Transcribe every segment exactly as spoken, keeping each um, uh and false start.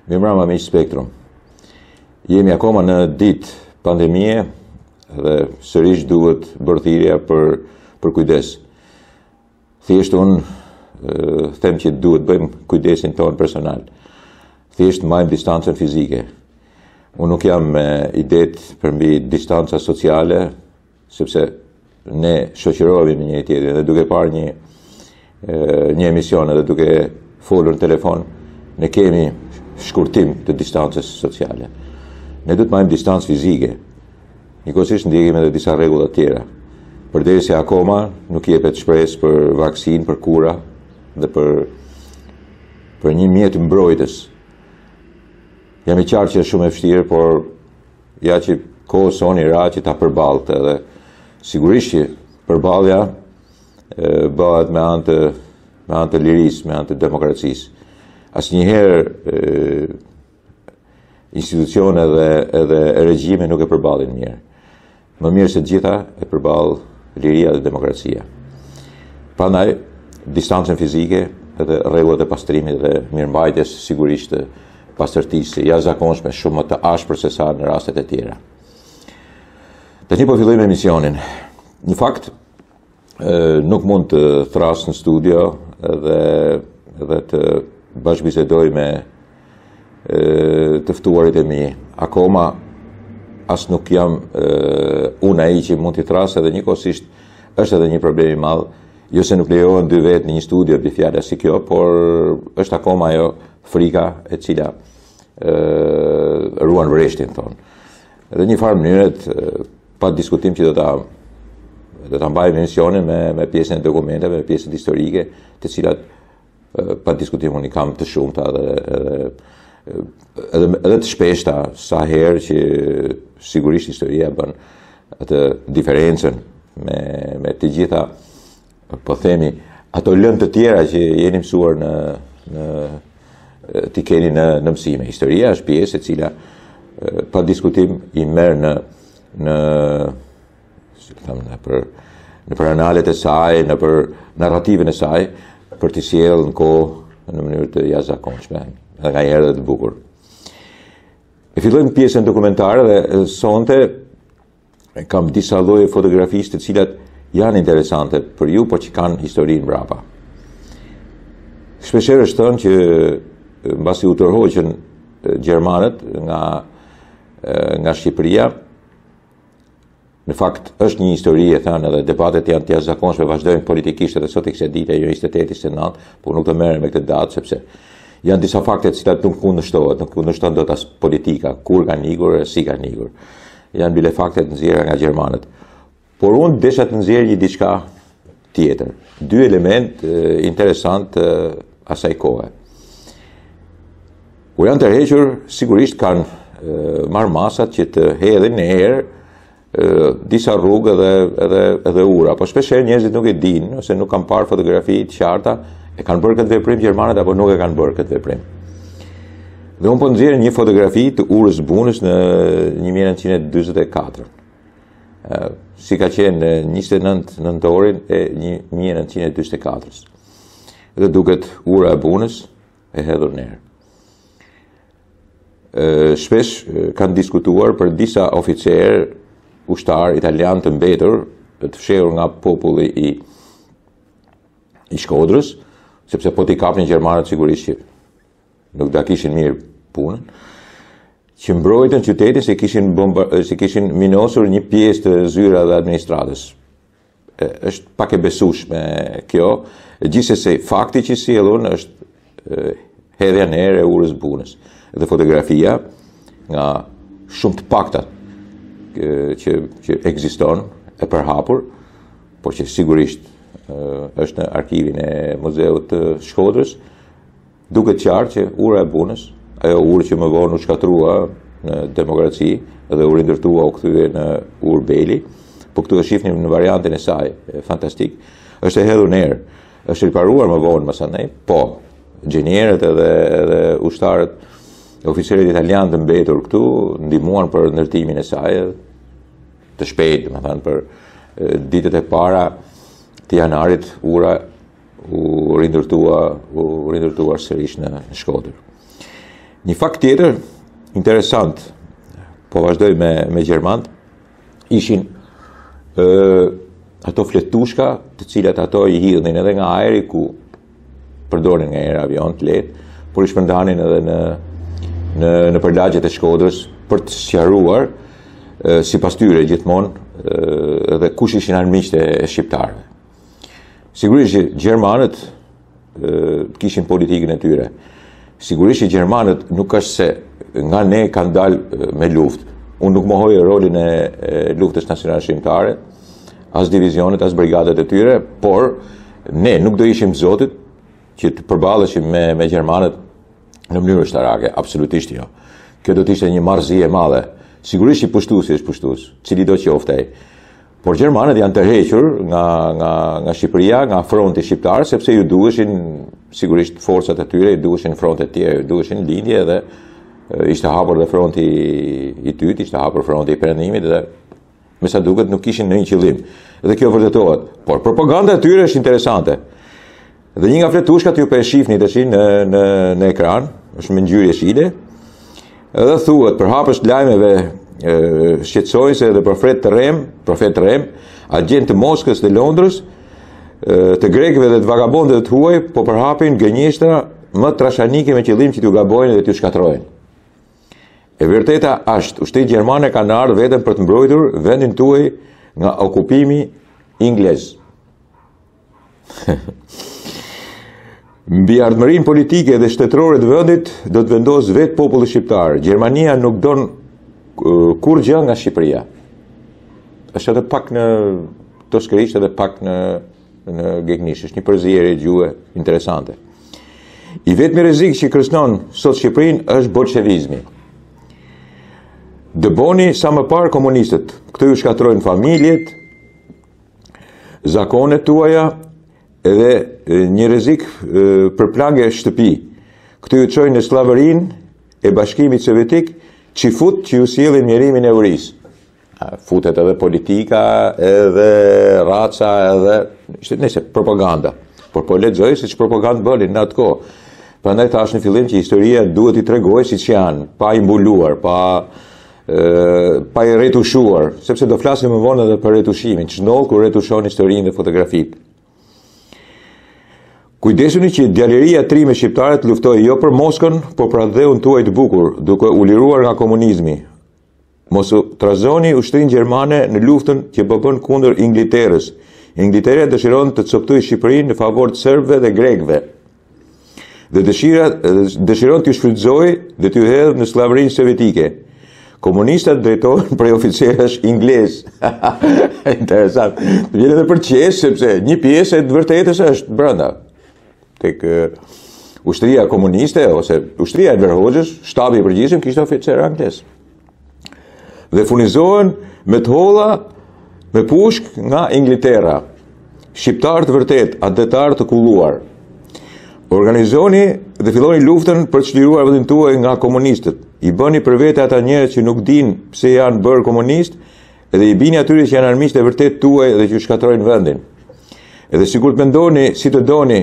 Mirëmbrëma miq Spektrum. Jemi akoma në ditë pandemie dhe sërish duhet bërthirja për, për kujdes. Thjesht unë e, them që duhet bëjmë kujdesin tonë personal. Thjesht mbajmë distancën fizike. Unë nuk jam me idet përmbi distanca sociale, sepse ne shoqërohemi me njëri tjetrin dhe duke parë një, e, një emision dhe duke folur në telefon, ne kemi shkurtim të distancës sociale. Ne duhet majmë distancë fizike, njëkohësisht ndjekim edhe disa rregulla tjera. Përderisa akoma nuk jepet shpresë për vaksinë, për kura dhe për për një mjet mbrojtës. Jam i qartë që është shumë e vështirë, por ja që kohë soni ra që ta përballte edhe sigurisht që përballja bëhet me anë të me anë të lirisë, me anë të demokracisë. Asnjëherë institucione dhe edhe regjime nuk e përballin mirë. Më mirë se gjitha e përball liria dhe demokracia. Prandaj distancën fizike edhe rregullat e pastrimit dhe mirëmbajtjes sigurisht të pastërtisë jashtëzakonshme shumë më të ashpër se sa në rastet e tjera. Tani po fillojmë emisionin. Në fakt nuk mund të thras në studio dhe dhe të bashkëbisedoj me e, të ftuarit e mi. Akoma as nuk jam e, unë ai që mund t'i thras, edhe njëkohësisht është edhe një problem i madh, jo se nuk lejohen dy vetë në një studio për fjala si kjo, por është akoma ajo frika e cila e, ruan vreshtin tonë. Edhe një farë mënyrët pa diskutim që do ta do ta mbajmë emisionin me me pjesën e dokumenteve, me pjesën historike, të cilat pa diskutim unë i kam të shumta dhe edhe, edhe, edhe të shpeshta sa herë që sigurisht historia bën atë diferencën me, me të gjitha, po themi, ato lëndë të tjera që jeni mësuar në, në t'i keni në, në mësime. Historia është pjesë e cila pa diskutim i merr në në si them, në për në për analet e saj, në për narrativën e saj, për të sjellë në kohë në mënyrë të jashtëzakonshme, edhe nga herë dhe të bukur. E fillojmë pjesën dokumentare dhe sonte kam disa lloje fotografisë të cilat janë interesante për ju, por që kanë historinë mbrapa. Shpeshherë është thënë që mbasi u tërhoqën gjermanët nga nga Shqipëria, në fakt është një histori, e thënë, edhe debatet janë të jashtëzakonshme, vazhdojnë politikisht edhe sot e kësaj dite, jo njëzet e tetë shtatë nëntë, por nuk do merrem me këtë datë sepse janë disa fakte të cilat nuk kundërshtohet, nuk kundërshton dot as politika, kur ka nigur e si ka nigur. Janë bile fakte të nxjerra nga gjermanët. Por unë desha të nxjerr një diçka tjetër. Dy element e, interesant e, asaj kohe. Kur janë tërhequr, sigurisht kanë marrë masat që të hedhin në erë disa rrugë edhe, edhe, edhe ura, po shpeshherë njerëzit nuk e dinë, ose nuk kanë parë fotografi të qarta, e kanë bërë këtë veprim gjermanët apo nuk e kanë bërë këtë veprim. Dhe unë po nxjerr një fotografi të urës bunës në një mijë e nëntëqind e dyzet e katër. Si ka qenë njëzet e nëntë nëntorin e një mijë e nëntëqind e dyzet e katër. Dhe duket ura e bunës e hedhur në erë. Shpesh kanë diskutuar për disa oficerë ushtar italian të mbetur, të fshehur nga populli i i Shkodrës, sepse po t'i kapnin gjermanët sigurisht që nuk da kishin mirë punën, që mbrojtën qytetin se kishin bomba, se kishin minosur një pjesë të zyra dhe administratës. E, është pak e besueshme kjo, gjithsesi fakti që sjellun është hedhja në erë e urës bunës. Dhe fotografia nga shumë të paktat që, që ekziston e përhapur, por që sigurisht është në arkivin e Muzeut të Shkodrës, duket qartë që ura e bunës, ajo urë që më vonë u shkatrua në demokraci dhe u rindërtua u kthye në urë Beli, po këtu e shihnim në variantin e saj, e fantastik, është e hedhur në erë, është riparuar më vonë masanej, po gjenierët edhe, edhe ushtarët, oficerët italianë të mbetur këtu ndihmuan për ndërtimin e saj të shpejtë, më thënë për ditët e para të janarit ura u rindërtua u rindërtuar sërish në Shkodër. Një fakt tjetër, interesant, po vazhdoj me, me Gjermant, ishin e, ato fletushka të cilat ato i hidhin edhe nga aeri ku përdorin nga aer avion të lehtë, por i shpërndanin edhe në, në, në përlagjet e Shkodrës për të sqaruar e, sipas tyre gjithmonë edhe kush ishin armiqtë e shqiptarëve. Sigurisht që Gjermanët e, kishin politikën e tyre. Sigurisht që Gjermanët nuk është se nga ne kanë dalë me luftë. Unë nuk mohoj rolin e, e luftës nacionale shqiptare, as divizionet, as brigadet e tyre, por ne nuk do ishim zotit që të përballeshim me, me Gjermanët në mënyrë ushtarake, absolutisht jo. Kjo do të ishte një marrëzi e madhe. Sigurisht që pushtuesi është pushtues, cili do qofte ai. Por Gjermanët janë tërhequr nga, nga, nga Shqipëria, nga fronti shqiptar, sepse ju duheshin, sigurisht forcat e tyre, ju duheshin frontet tjera, ju duheshin lindje dhe ishte hapur dhe fronti i tyt, ishte hapur fronti i perëndimit dhe me sa duket nuk kishin ndonjë qëllim. Dhe kjo vërtetohet. Por propaganda e tyre është interesante. Dhe një nga fletushkat ju po e shihni tash në në në ekran, është me ngjyrë jeshile. Edhe thuhet për hapës të lajmeve shqetësojnë se edhe profet të Rem, profet të Rem, agent të Moskës dhe Londrës, të grekëve dhe të vagabondëve të huaj, po përhapin gënjeshtra më trashanike me qëllim që t'ju gabojnë dhe t'ju shkatrojnë. E vërteta është, ushtrit gjermane kanë ardhur vetëm për të mbrojtur vendin tuaj nga okupimi inglez. Mbi ardhmërinë politike dhe shtetërore të vendit do të vendos vetë populli shqiptar. Gjermania nuk don kur gjë nga Shqipëria. Është edhe pak në toskërisht edhe pak në në gegnisht. Është një përzierje gjuhë interesante. I vetmi rrezik që kërcënon sot Shqipërinë është bolshevizmi. Dëboni sa më parë komunistët. Këto ju shkatrojnë familjet, zakonet tuaja, edhe një rrezik për plagë shtëpi. Këto ju çojnë në sllavërinë e Bashkimit Sovjetik, që fut që ju sjellin mjerimin e eurisë. Futet edhe politika, edhe raca, edhe ishte nëse propaganda. Por po lexoj se ç'është propagandë bënin në atë kohë. Prandaj thash në fillim që historia duhet i tregojë siç janë, pa i mbuluar, pa e, pa i retushuar, sepse do flasim më vonë edhe për retushimin, ç'ndodh kur retushon historinë dhe fotografitë. Kujdesuni që djaleria trime shqiptare të luftojë jo për Moskën, por për dheun tuaj të bukur, duke u liruar nga komunizmi. Mos u trazoni ushtrinë gjermane në luftën që po bën kundër Ingliterës. Inglitera dëshiron të coptojë Shqipërinë në favor të serbëve dhe grekëve. Dhe dëshira dëshiron t'ju shfrytëzojë dhe t'ju hedhë në sllavërinë sovjetike. Komunistat drejtohen prej oficerësh inglez. Interesant. Vjen edhe për qes, sepse një pjesë e të vërtetës është brenda. Tek uh, ushtria komuniste ose ushtria e Enver Hoxhës, shtabi i përgjithshëm kishte oficer anglez. Dhe furnizohen me të holla me pushk nga Inglitera. Shqiptar të vërtet, adetar të kulluar. Organizoni dhe filloni luftën për të çliruar vendin tuaj nga komunistët. I bëni për vete ata njerëz që nuk dinë pse janë bërë komunist, edhe i bini atyre që janë armiqtë e vërtet tuaj dhe që shkatrojnë vendin. Edhe sikur të mendoni si të doni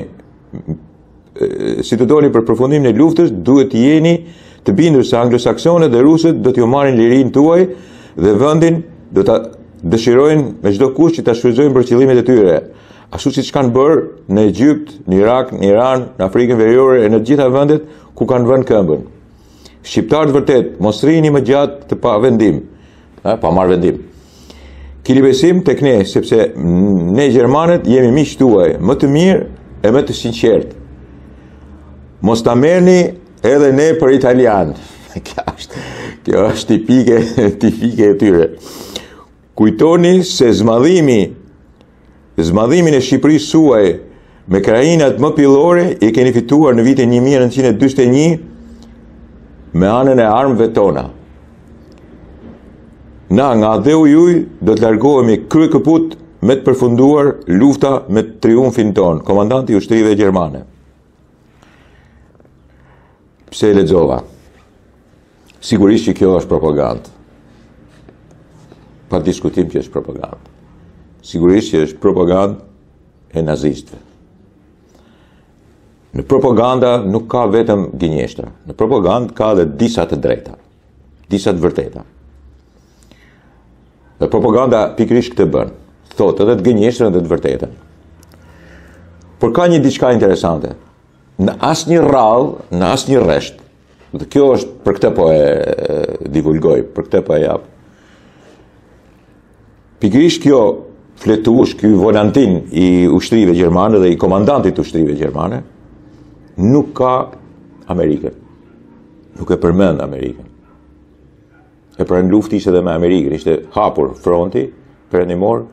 si të doni për përfundimin e luftës, duhet të jeni të bindur se anglosaksonët dhe rusët do t'ju marrin lirinë tuaj dhe vendin do ta dëshirojnë me çdo kush që ta shfrytëzojnë për qëllimet e tyre. Ashtu siç kanë bërë në Egjipt, në Irak, në Iran, në Afrikën Veriore e në të gjitha vendet ku kanë vënë këmbën. Shqiptarët vërtet, mos rrini më gjatë të pa vendim, ha, pa marrë vendim. Keni besim tek ne, sepse ne gjermanët jemi miq tuaj, më të mirë e më të sinqert. Mos ta merrni edhe ne për italian. Kjo është, kjo është tipike, tipike e tyre. Kujtoni se zmadhimi, zmadhimin e Shqipërisë suaj me krajinat më pillore i keni fituar në vitin një mijë e nëntëqind e dyshtë e një me anën e armëve tona. Na nga dheu juj do të largohemi krye këput me të përfunduar lufta me triumfin ton, komandanti i ushtrive gjermane. Pse e lexova? Sigurisht që kjo është propagandë. Pa diskutim që është propagandë. Sigurisht që është propagandë e nazistëve. Në propaganda nuk ka vetëm gënjeshtra. Në propaganda ka dhe disa të drejta, disa të vërteta. Dhe propaganda pikërisht këtë bën, thotë edhe të gënjeshtrën dhe të vërtetën. Por ka një diçka interesante. Në asnjë rrallë, në asnjë rresht, dhe kjo është për këtë po e, e divulgoj, për këtë po e jap. Pikërisht kjo fletush, ky volantin i ushtrive gjermane dhe i komandantit të ushtrive gjermane, nuk ka Amerikën. Nuk e përmend Amerikën. E pranë luftë ishte edhe me Amerikën, ishte hapur fronti perëndimor.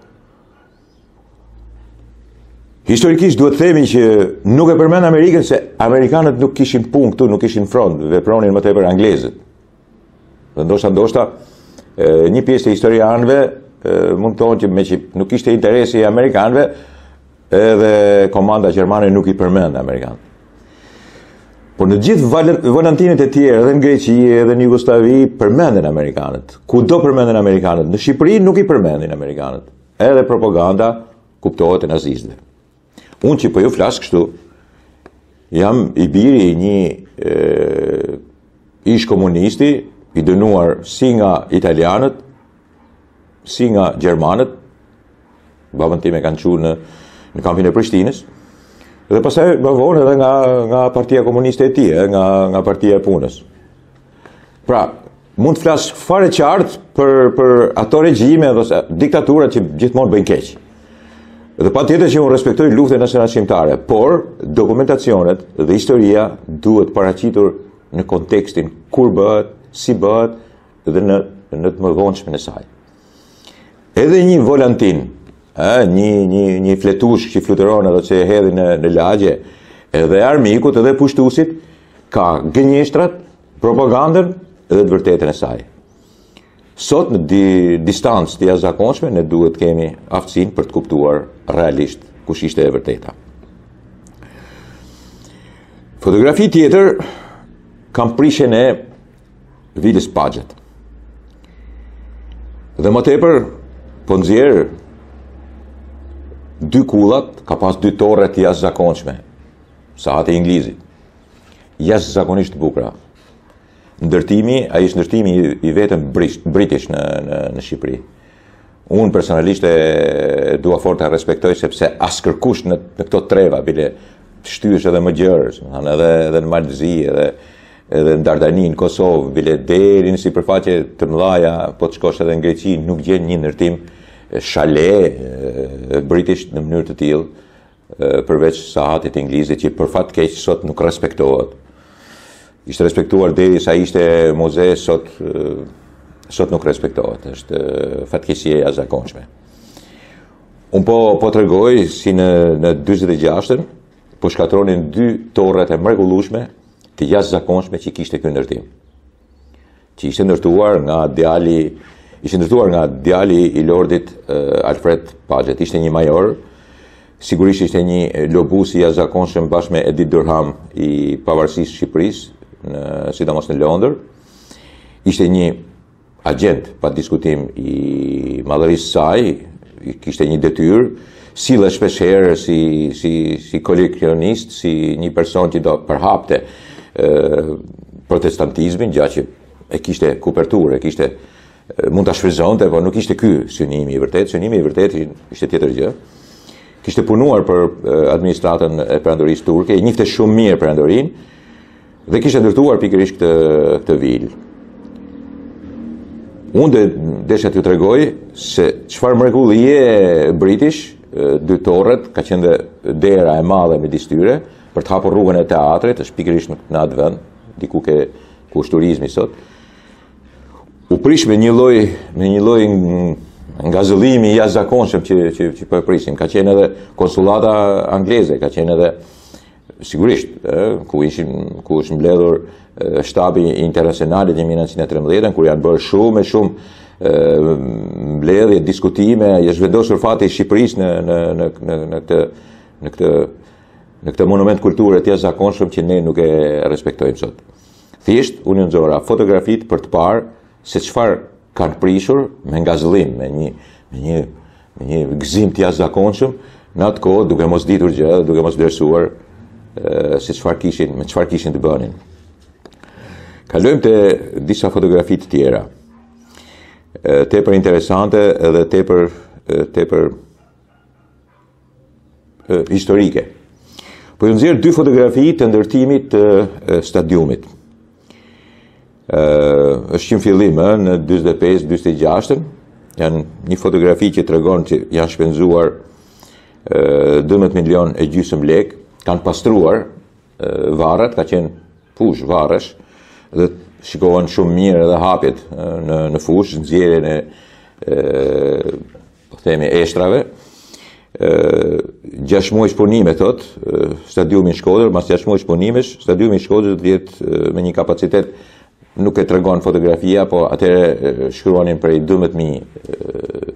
Historikisht duhet themi që nuk e përmend Amerikën se amerikanët nuk kishin punë këtu, nuk kishin front, vepronin më tepër anglezët. Dhe ndoshta ndoshta e, një pjesë e historianëve mund të thonë që me që nuk ishte interesi i amerikanëve, edhe komanda gjermane nuk i përmend amerikanët. Por në gjithë volantinet e tjerë, edhe në Greqi, edhe në Jugosllavi, përmenden amerikanët. Kudo përmenden amerikanët. Në Shqipëri nuk i përmendin amerikanët. Edhe propaganda kuptohet e nazistëve. Unë që po ju flas kështu, jam i biri i një e, ish komunisti, i dënuar si nga italianët, si nga gjermanët, babën time kanë qenë në, në kampin e Prishtinës, dhe pastaj bavon edhe nga, nga partia komuniste e tij, nga, nga partia e punës. Pra, mund të flas fare qartë për, për ato regjime ose diktaturat që gjithmonë bëjnë keq. Dhe patjetër që unë respektoj luftën nacionale shqiptare, por dokumentacionet dhe historia duhet paraqitur në kontekstin kur bëhet, si bëhet dhe në, në të mëdhonshmën e saj. Edhe një volantin, A, një, një, një fletush që fluturon edhe që e hedhi në, në lagje, edhe armikut edhe pushtusit, ka gënjeshtrat, propagandën edhe të vërtetën e saj. Sot në di, distancë të jashtëzakonshme ne duhet kemi aftësinë për të kuptuar realisht kush ishte e vërteta. Fotografi tjetër kam prishjen e Vilis Paxhet. Dhe më tepër po nxjerr dy kullat, ka pas dy torre të jashtëzakonshme, sahat e Inglizit, jashtëzakonisht të bukura. Ndërtimi, ai është ndërtimi i, i vetëm british në, në, në Shqipëri. Unë personalisht e dua fort ta respektoj sepse askërkush në, në këto treva, bile shtyhesh edhe më gjërës, edhe, edhe në Malzi, edhe, edhe në Dardani, në Kosovë, bile deri në sipërfaqe të mëdha, po të shkosh edhe në Greqi, nuk gjen një ndërtim shale british në mënyrë të tillë përveç sahatit inglizit që për fat keq sot nuk respektohet. Ishte respektuar deri sa ishte muze, sot sot nuk respektohet. Është fatkeqësi e jashtëzakonshme. Unë po po tregoj si në në dyzet e gjashtën po shkatronin dy torret e mrekullueshme të jashtëzakonshme që kishte ky ndërtim. Që ishte ndërtuar nga djali Ishte ndërtuar nga djali i lordit uh, Alfred Paxhet, ishte një major, sigurisht ishte një lobus i jashtëzakonshëm bashkë me Edith Durham i pavarësisë Shqipërisë, në, sidomos në Londër. Ishte një agent, pa diskutim, i madhërisë saj, kishte një detyrë, sille shpeshherë si, si, si koleksionist, si një person që do përhapte uh, protestantizmin, gjatë që e kishte kupertur, e kishte mund ta shfryzonte, por nuk ishte ky synimi i vërtet. Synimi i vërtet ishte tjetër gjë. Kishte punuar për administratën e perandorisë turke, i njihte shumë mirë perandorinë dhe kishte ndërtuar pikërisht këtë këtë vil. Unë desha t'ju tregoj se çfarë mrekullie british, dy torret, ka qenë dhe dera e madhe midis tyre për të hapur rrugën e teatrit, është pikërisht në atë vend, diku ke ku është turizmi sot. U prish me një lloj me një lloj ngazëllimi i jashtëzakonshëm që që që po e prisim. Ka qenë edhe konsullata angleze, ka qenë edhe sigurisht, eh, ku ishin ku është mbledhur eh, shtabi internacional i një mijë e nëntëqind e trembëdhjetë, kur janë bërë shumë e shumë eh, mbledhje, diskutime, është vendosur fati i Shqipërisë në në në në në këtë në këtë në këtë monument kulture të jashtëzakonshëm që ne nuk e respektojmë sot. Thjesht unë nxora fotografitë për të parë se çfarë kanë prishur me ngazëllim, me një me një me një gëzim të jashtëzakonshëm në atë kohë, duke mos ditur gjë, duke mos vlerësuar se çfarë kishin, me çfarë kishin të bënin. Kalojmë te disa fotografi të tjera, tepër interesante edhe tepër tepër historike. Po ju nxjerr dy fotografi të ndërtimit të stadiumit. Uh, është që në fillim, në dyzet e pesë dyzet e gjashtë, janë një fotografi që tregon që janë shpenzuar uh, dymbëdhjetë milion e gjysmë lek, kanë pastruar uh, varret, ka qenë fush varresh, dhe shikohen shumë mirë edhe hapjet uh, në, në fush, nxjerrjen e uh, po themi eshtrave. gjashtë muaj punime, thot, stadiumi i Shkodër, mas gjashtë muaj punimesh, stadiumi i Shkodër do të jetë me një kapacitet, nuk e tregon fotografia, po atëherë shkruanin prej dymbëdhjetë mijë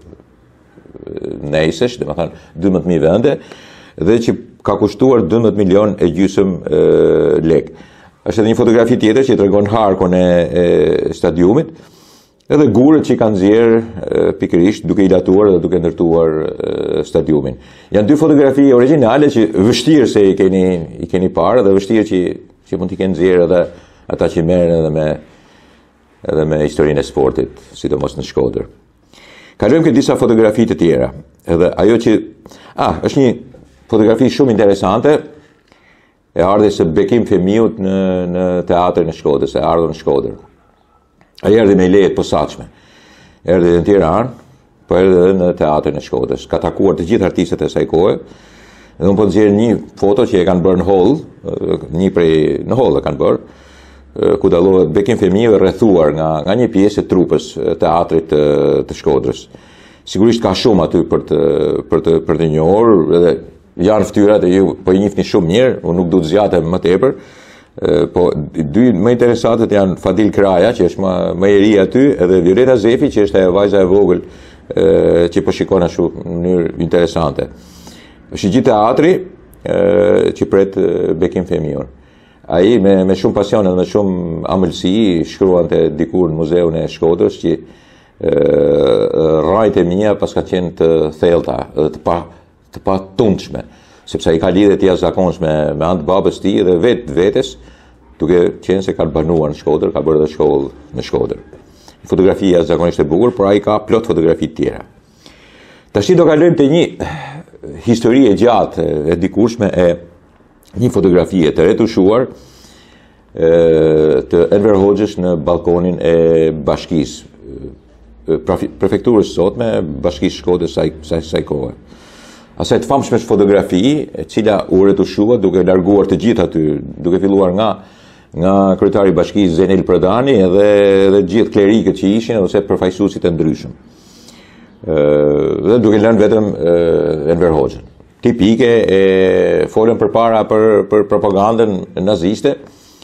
nejsesh, dhe më thënë dymbëdhjetë mijë vende, dhe që ka kushtuar dymbëdhjetë milion e gjysmë lek. Është edhe një fotografi tjetër që tregon harkun e, e stadiumit, edhe gurët që kanë nxjerrë pikërisht duke i latuar dhe duke ndërtuar stadiumin. Janë dy fotografi origjinale që vështirë se i keni i keni parë dhe vështirë që që mund t'i kenë nxjerrë edhe ata që merren edhe me edhe me historinë e sportit, sidomos në Shkodër. Kalojmë ke disa fotografi të tjera. Edhe ajo që ah, është një fotografi shumë interesante e ardhjes së Bekim Femiut në në teatrin e Shkodrës, e ardhur në Shkodër. Ai erdhi me lejet posaçme. Erdhi në Tiranë, po erdhi edhe në teatrin e Shkodrës. Ka takuar të gjithë artistët e saj kohe. Dhe unë po nxjerr një foto që e kanë bërë në hall, një prej në hall e kanë bërë, ku dallohet Bekim Femiu e rrethuar nga nga një pjesë e trupës teatrit të, të Shkodrës. Sigurisht ka shumë aty për të për të për të njohur, edhe janë fytyrat e ju po i njihni shumë mirë, unë nuk do të zgjatem më tepër. Po dy më interesantët janë Fadil Kraja, që është më më e ri aty, edhe Violeta Zefi, që është ajo vajza e vogël e, që po shikon ashtu në mënyrë interesante. Është gjithë teatri e, që pret Bekim Femiun. Ai me me shumë pasion dhe me shumë amëlsi shkruante dikur në muzeun e Shkodrës që rrajt e mia pas ka qenë të thellta dhe të pa të pa tundshme, sepse ai ka lidhje të jashtëzakonshme me anë të babës tij dhe vetë vetes, duke qenë se ka banuar në Shkodër, ka bërë edhe shkollë në Shkodër. Fotografia jashtëzakonisht e bukur, por ai ka plot fotografi të tjera. Tash do kalojmë te një histori e gjatë e dikurshme e një fotografie të retushuar të Enver Hoxhës në balkonin e bashkisë, prefekturës sotme, bashkisë Shkodrës saj saj saj kohe. Asaj të famshme fotografi, e cila u retushua duke larguar të gjithë aty, duke filluar nga nga kryetari i bashkisë Zenel Prodani edhe edhe gjithë klerikët që ishin ose përfaqësuesit e ndryshëm. Ë dhe duke lënë vetëm Enver Hoxhën. Tipike e folën përpara për për propagandën naziste,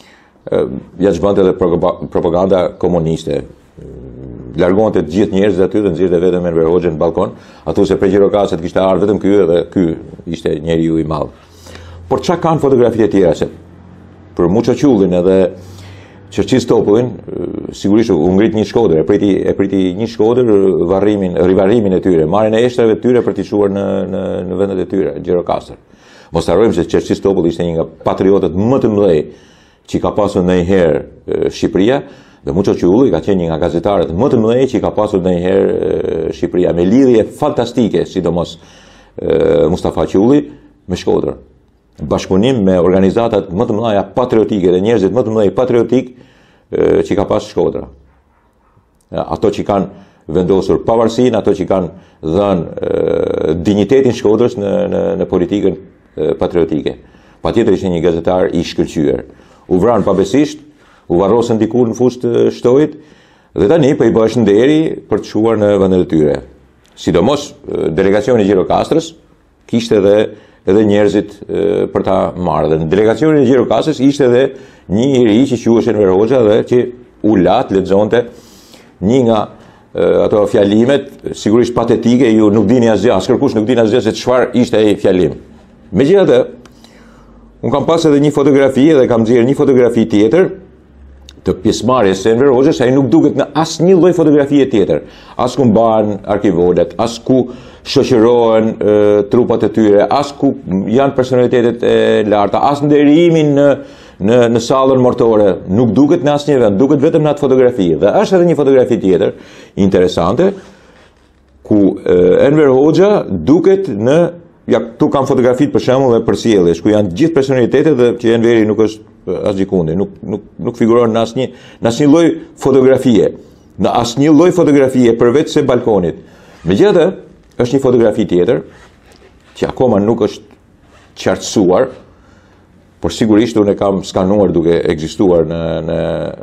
ja çbante edhe propaganda komuniste. Largonte të gjithë njerëzit aty dhe nxjerrte vetëm Enver Hoxhën në balkon, atu se prej Gjirokastrit kishte ardhur vetëm ky dhe ky ishte njeriu i madh. Por çka kanë fotografitë e tjera se për Muçaqullin edhe Çerçistopullin, sigurisht u ngrit një Shkodër, e priti e priti një Shkodër varrimin, rivarrimin e tyre, marrjen e eshtrave të tyre për t'i çuar në në në vendet e tyre, Gjirokastër. Mos harrojmë se Çerçistopulli ishte një nga patriotët më të mëdhej që ka pasur ndonjëherë Shqipëria. Dhe Muçaqulli ka qenë një nga gazetarët më të mëdhenj që ka pasur ndonjëherë Shqipëria, me lidhje fantastike, sidomos Mustafa Qulli me Shkodrën. Bashkëpunim me organizatat më të mëdha patriotike dhe njerëzit më të mëdhenj patriotik që ka pas Shkodra. Ato që kanë vendosur pavarësinë, ato që kanë dhënë dinjitetin Shkodrës në në në politikën patriotike. Patjetër ishte një gazetar i shkëlqyer. U vran pabesisht, u varrosën dikur në fushë të shtojit dhe tani po i bësh nderi për të çuar në vendet e tyre. Sidomos delegacioni i Gjirokastrës kishte edhe edhe njerëzit për ta marrë. Dhe në delegacionin e Gjirokastrës ishte edhe një i ri që quhej Enver Hoxha dhe që u lat lexonte një nga ato fjalimet, sigurisht patetike, ju nuk dini asgjë, askush nuk dini asgjë se çfarë ishte ai fjalim. Megjithatë, un kam pas edhe një fotografi dhe kam nxjerrë një fotografi tjetër të pjesëmarrjes së Enver Hoxhës, ai nuk duket në asnjë lloj fotografie tjetër, as ku mbahen arkivolet, as ku shoqërohen e, trupat e tyre, as ku janë personalitetet e larta, as nderimin në në në sallën mortore, nuk duket në asnjë vend, duket vetëm në atë fotografi. Dhe është edhe një fotografi tjetër interesante ku e, Enver Hoxha duket në ja këtu kam fotografitë për shembull dhe për sjelljes ku janë gjithë personalitetet dhe që Enveri nuk është as gjikundi, nuk nuk nuk figuron në asnjë në asnjë lloj fotografie, në asnjë lloj fotografie përveç se balkonit. Megjithatë, është një fotografi tjetër që akoma nuk është qartësuar, por sigurisht unë e kam skanuar duke ekzistuar në në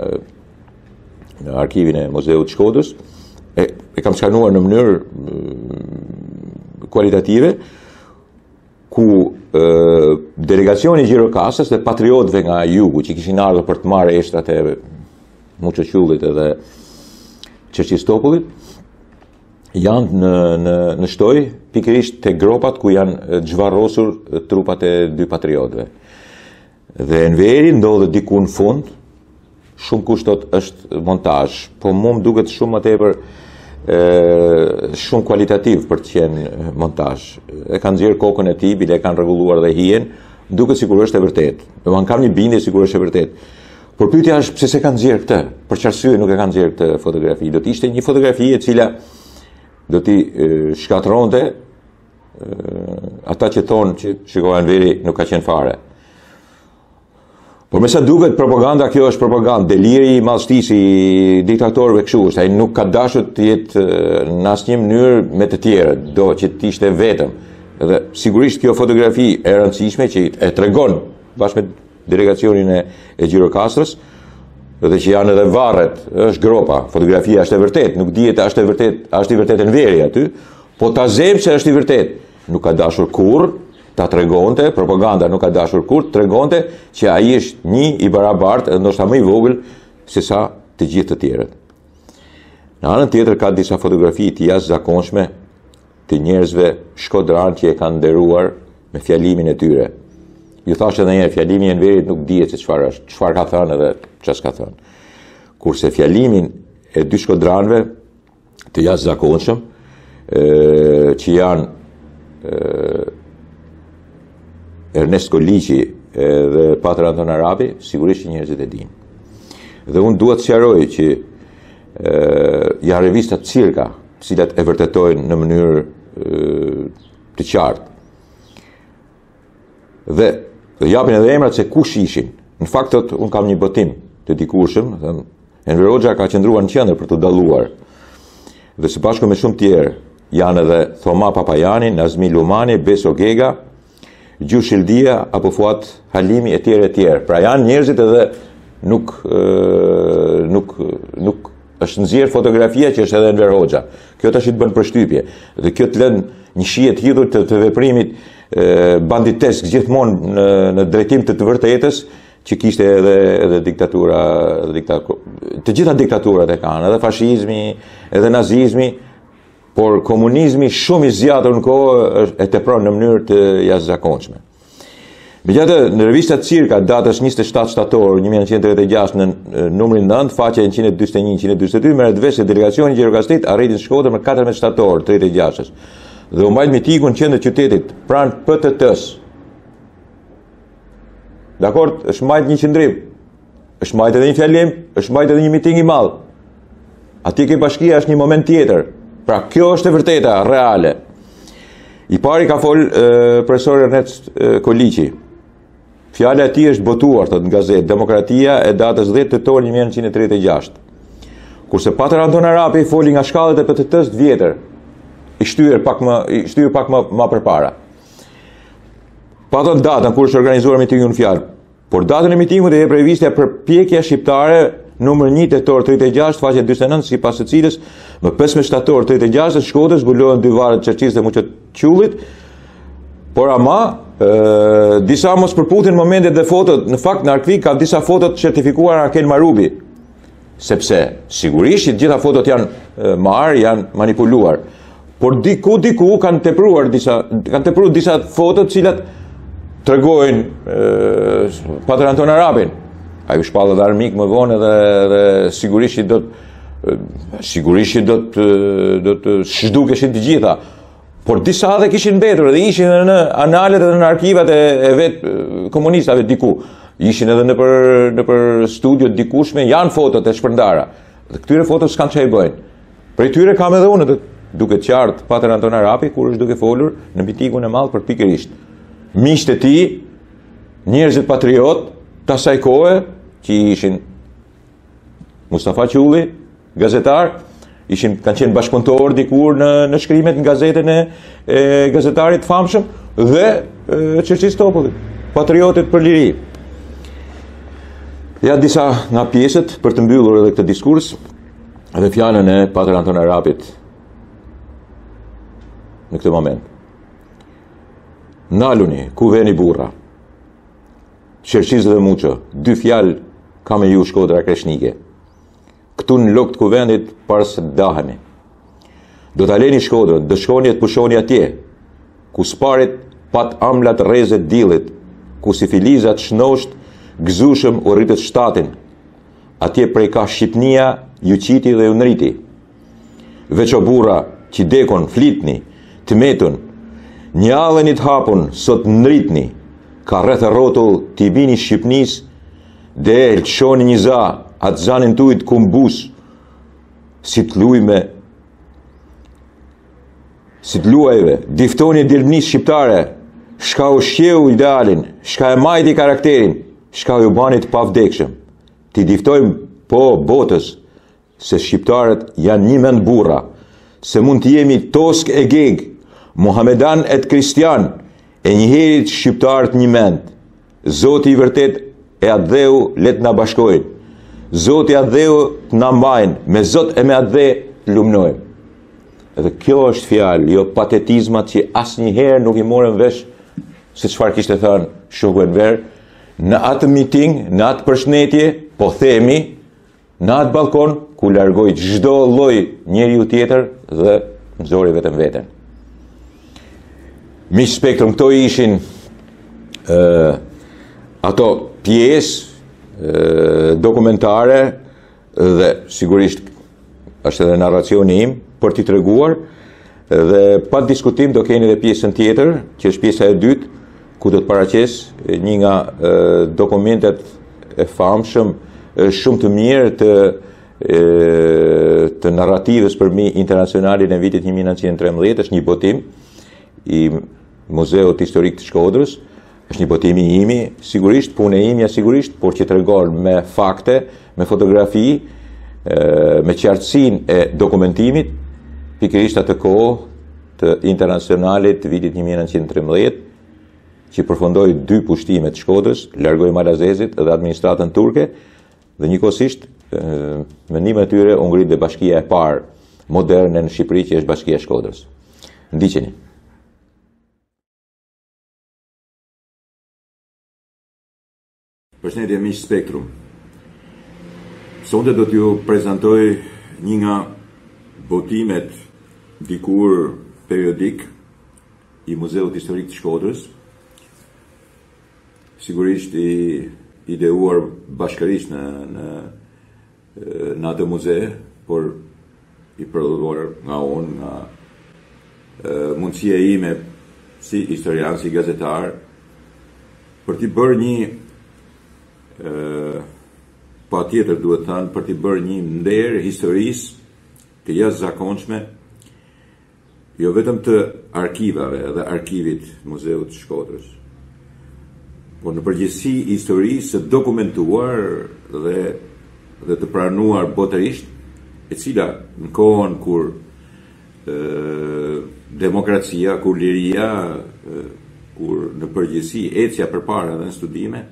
në arkivin e Muzeut Shkodrës, e, e kam skanuar në mënyrë kualitative, ku e, delegacioni i Gjirokastës dhe patriotëve nga jugu që kishin ardhur për të marrë eshtrat e Muçoqullit edhe Çerçistopullit janë në në në shtoj pikërisht te gropat ku janë zhvarrosur trupat e dy patriotëve. Dhe Enveri ndodhet diku në fund, shumë kushtot është montazh, po mua më duket shumë më tepër e, shumë kualitativ për të qenë montazh. E kanë nxjerr kokën e tij, bile e kanë rregulluar dhe hijen, duket sikur është e vërtetë. Do të kam një bindje sikur është e vërtetë. Por pyetja është pse se kanë nxjerr këtë? Për çfarë arsye nuk e kanë nxjerr këtë fotografi? Do të ishte një fotografi e cila do t'i shkatronte ata që thonë që shikoj Enveri nuk ka qenë fare. Por me sa duket propaganda, kjo është propagandë, deliri i madhështisë i diktatorëve kështu është, ai nuk ka dashur të jetë në asnjë mënyrë me të tjerët, do që të ishte vetëm. Dhe sigurisht kjo fotografi e rëndësishme që e tregon bashkë me delegacionin e, e Gjirokastrës, dhe që janë edhe varret, është gropa, fotografia është e vërtet, nuk dihet a është e vërtet, a është i vërtet Enveri aty, po ta zem se është i vërtet. Nuk ka dashur kurrë ta tregonte, propaganda nuk ka dashur kurrë të tregonte që ai është një i barabartë, ndoshta më i vogël se sa të gjithë të tjerët. Në anën tjetër ka disa fotografi të jashtëzakonshme të njerëzve shkodran që e kanë nderuar me fjalimin e tyre. Ju thash edhe një herë, fjalimi i Enverit nuk dihet se çfarë është, çfarë ka thënë edhe ç'është ka thënë. Kurse fjalimin e dy shkodranëve të jashtëzakonshëm, që janë e, Ernest Koliqi dhe Patër Anton Arabi, sigurisht që njerëzit e dinë. Dhe unë duhet të sqaroj që e, janë revista cirka, të cilat e vërtetojnë në mënyrë e, të qartë. Dhe, dhe japin edhe emrat se kush ishin. Në fakt, unë kam një botim të dikushëm, Enver Hoxha ka qëndruar në qendër për të dalluar. Dhe së bashku me shumë tjerë, janë edhe Thoma Papajani, Nazmi Lumani, Beso Gega, Gjush Ildia apo Fuat Halimi e tjerë e tjerë. Pra janë njerëzit edhe nuk e, nuk nuk është nxjerr fotografia që është edhe Enver Hoxha. Kjo tash i bën përshtypje. Dhe kjo të lën një shije të hidhur të, të veprimit e, banditesk gjithmonë në, në drejtim të të vërtetës që kishte edhe edhe diktatura, edhe diktatura, të gjitha diktaturat e kanë, edhe fashizmi, edhe nazizmi. Por komunizmi shumë i zgjatur në kohë e tepron në mënyrë të jashtëzakonshme. Megjithatë, në revista Cirka datës njëzet e shtatë shtator një mijë nëntëqind e tridhjetë e gjashtë në numrin nëntë, faqja njëqind e dyzet e një njëqind e dyzet e dy, merret vesh se delegacioni i Gjirokastrit arriti në Shkodër më katërmbëdhjetë shtator tridhjetë e gjashtë dhe u mbajt mitikun në qendër qytetit pranë P T T-s. Dakord, është mbajt një qendrim, është mbajt edhe një fjalim, është mbajt edhe një miting i madh. Atje ke bashkia është një moment tjetër. Pra, kjo është e vërteta, reale. I pari ka fol e, profesor Ernest e, Koliqi. Fjala e tij është botuar, thot në gazetë Demokratia e datës dhjetë tetor një mijë nëntëqind e tridhjetë e gjashtë. Kurse Patër Anton Arabi foli nga shkallët e P T T-s të vjetër, i shtyr pak më i shtyr pak më më përpara. Patën datën kur është organizuar mitingu në fjalë, por datën e mitingut e jep revistja Përpjekja Shqiptare numër një tetor tridhjetë e gjashtë, faqe dyzet e nëntë, sipas së cilës më pesëmbëdhjetë shtator tridhjetë e gjashtë në Shkodër zbulohen dy varret Çerçisë dhe Muçoqullit. Por ama e, disa mos përputhin momentet dhe fotot, në fakt në arkiv ka disa fotot certifikuara nga Ken Marubi. Sepse sigurisht që gjitha fotot janë marrë, janë manipuluar. Por diku diku kanë tepruar disa kanë tepruar disa foto të cilat tregojnë Patër Anton Arabin. Ai u shpall edhe armik më vonë dhe, dhe sigurisht do të sigurisht do të do të zhdukeshin të gjitha. Por disa dhe kishin mbetur dhe ishin edhe në analet dhe në arkivat e, e vetë komunistave diku. Ishin edhe në për, në për studiot dikushme, janë fotot e shpërndara. Dhe këtyre fotot s'kan që i bëjnë. Prej tyre kam edhe unë, duke qartë Pater Anton Arapi, kur është duke folur në mitikun e madh për pikërisht miqtë e tij, njerëzit patriot, të asaj kohe, që ishin Mustafa Qulli, gazetar, ishin, kanë qenë bashkëpunëtor dikur në, në shkrimet në gazetën e, e gazetarit famshëm dhe Çerçistopullit, patriotit për liri. Ja disa nga pjesët për të mbyllur edhe këtë diskurs dhe fjalën e Pater Anton Arapit në këtë moment. Naluni, ku veni burra, Çerçiz dhe Muço, dy fjalë ka me ju Shkodra Kreshnike. Këtu në lok të kuvendit parë se dahemi. Do të aleni Shkodrën, do shkoni e të pushoni atje, ku sparit pat amlat rrezet dillit, ku si filizat shnosht gëzushëm u rritët shtatin. Atje prej ka Shqipnia, ju qiti dhe ju nriti. Veço burra që dekon, flitni, të metun, një allenit hapun, sot nritni, ka rreth e rotull t'i bini Shqipnis, dhe e lëshoni një za, atë zanin tujt kumbus, si të lujme, si të luajve, diftoni dirnis shqiptare, shka u shqeu idealin, shka e majti karakterin, shka u banit pavdekshëm. Ti diftojmë po botës, se shqiptarët janë një mend burra, se mund të jemi tosk e geg, Muhamedan et Kristian, e njëherit shqiptarët një mend. Zoti i vërtet e atë dheu let na bashkojnë. Zoti atë dheu të na mbajnë, me Zot e me atë dhe lumnojmë. Edhe kjo është fjalë, jo patetizmat që asnjëherë nuk i morën vesh se çfarë kishte thënë shoku Enver në atë miting, në atë përshëndetje, po themi, në atë balkon ku largoi çdo lloj njeriu tjetër dhe nxori vetëm veten. Miq Spektrum, këto ishin uh, ato pjesë uh, dokumentare dhe sigurisht është edhe narracioni im për t'i treguar dhe pa diskutim do keni edhe pjesën tjetër, që është pjesa e dytë, ku do të paraqes një nga uh, dokumentet e famshëm, uh, shumë të mirë të uh, të narrativës përmi internacionalin e vitit një mijë e nëntëqind e trembëdhjetë, është një botim i Muzeut Historik të Shkodrës, është një botim i imi, sigurisht, punë e imja sigurisht, por që tregon me fakte, me fotografi, me qartësinë e dokumentimit, pikërisht atë kohë të internacionalit të vitit një mijë e nëntëqind e trembëdhjetë, që përfundoi dy pushtime të Shkodrës, largoi Malazezit dhe administratën turke, dhe njëkohësisht me ndihmën e tyre u ngrit dhe bashkia e parë moderne në Shqipëri, që është Bashkia e Shkodrës. Ndiqeni. Përshëndetje miq Spektrum. Sonte do t'ju prezantoj një nga botimet dikur periodik i Muzeut Historik të Shkodrës, sigurisht i ideuar bashkërisht në, në, në atë muze, por i prodhuar nga unë, nga e, mundësia ime si historian, si gazetar, për t'i bërë një pa tjetër duhet thënë, për t'i bërë një nder historisë të jashtëzakonshme, jo vetëm të arkivave dhe arkivit Muzeut të Shkodrës, por në përgjithësi historisë së dokumentuar dhe, dhe të pranuar botërisht, e cila në kohën kur e, demokracia, kur liria, e, kur në përgjithësi ecja përpara dhe në studime,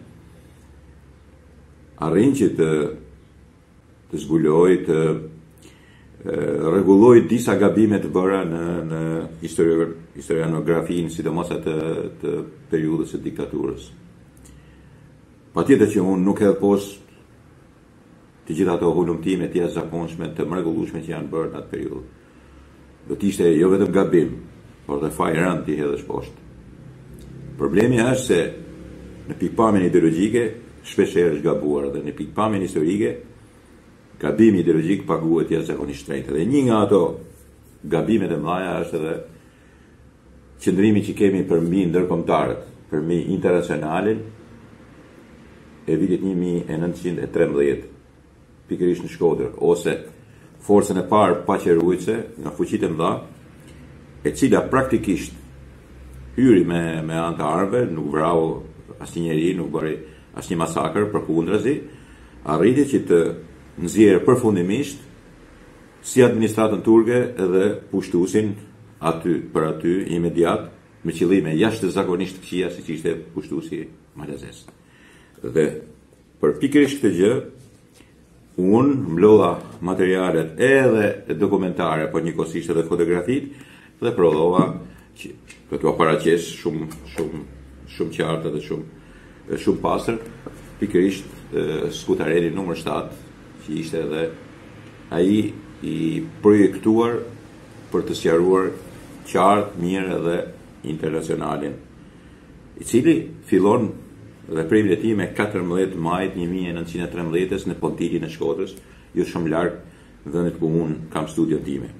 arrin që të, të zbuloj, të rregulloj disa gabime të bëra në, në historiografinë, sidomos atë të periudhës së diktaturës. Patjetër që unë nuk hedh poshtë të gjitha ato hulumtime të jashtëzakonshme, të mrekullueshme që janë bërë në atë periudhë. Do të ishte jo vetëm gabim, por dhe faj rënd t'i hedhësh poshtë. Problemi është se në pikpamjen ideologjike shpeshherë është gabuar, dhe në pikpamjen historike gabimi ideologjik paguhet jashtëzakonisht shtrenjtë. Dhe një nga ato gabimet e mëdha është edhe qëndrimi që kemi për mbi ndërkombëtarët, për mbi internacionalin e vitit një mijë e nëntëqind e trembëdhjetë, pikërisht në Shkodër, ose forcën e parë paqërruese nga fuqitë e mëdha, e cila praktikisht hyri me me anë të armëve, nuk vrau asnjë njeri, nuk bëri asnjë masakër, përkundrazi, arriti që të nxjerrë përfundimisht si administratën turke edhe pushtuesin aty për aty imediat me qëllime jashtëzakonisht këqija siç ishte pushtuesi malazes. Dhe për pikërisht këtë gjë unë mlodha materialet edhe dokumentare, por njëkohësisht edhe fotografit dhe prodhova që të tua paraqes shumë shumë shumë qartë dhe shumë shumë pastër pikërisht skutareni numër shtatë që ishte edhe ai i projektuar për të sqaruar qartë, mirë edhe internacionalin, i cili fillon veprimin e tij me katërmbëdhjetë majit një mijë e nëntëqind e trembëdhjetës në Pontilin e Shkodrës, jo shumë larg vendit ku unë kam studion time.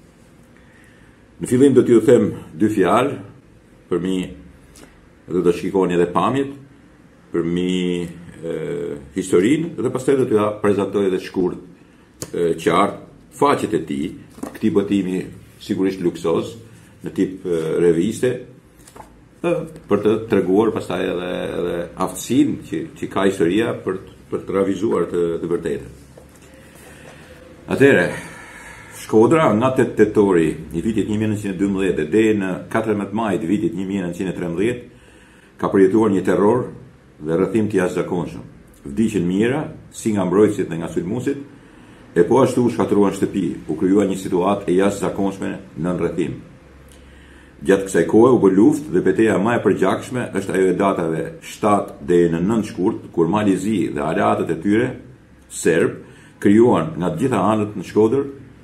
Në fillim do t'ju them dy fjalë për mi dhe do shikoni edhe pamjet për mi e, historinë dhe pastaj do t'ju prezantoj edhe shkurt e, qartë faqet e tij, këtij botimi sigurisht luksoz në tip e, reviste, e, për të treguar pastaj edhe edhe aftësinë që, që ka historia për për të realizuar të, të vërtetën. Atëherë, Shkodra nga tetë tetori i vitit një mijë e nëntëqind e dymbëdhjetë deri në katërmbëdhjetë maj të vitit një mijë e nëntëqind e trembëdhjetë ka përjetuar një terror dhe rrethim të jashtëzakonshëm. Vdiqën mijëra si nga mbrojtësit dhe nga sulmuesit, e po ashtu u shkatruan shtëpi, u krijua një situatë e jashtëzakonshme në rrethim. Gjatë kësaj kohe u bë luftë dhe betejë më e përgjakshme është ajo e datave shtatë deri në nëntë shkurt, kur Mali i Zi dhe aleatët e tyre serb krijuan nga të gjitha anët në Shkodër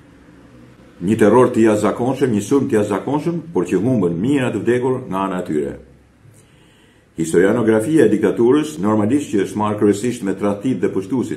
një terror të jashtëzakonshëm, një sulm të jashtëzakonshëm, por që humbën mijëra të vdekur nga ana e tyre. Historianografia e diktaturës normalisht që është marrë kryesisht me tradhtit dhe pushtuesit,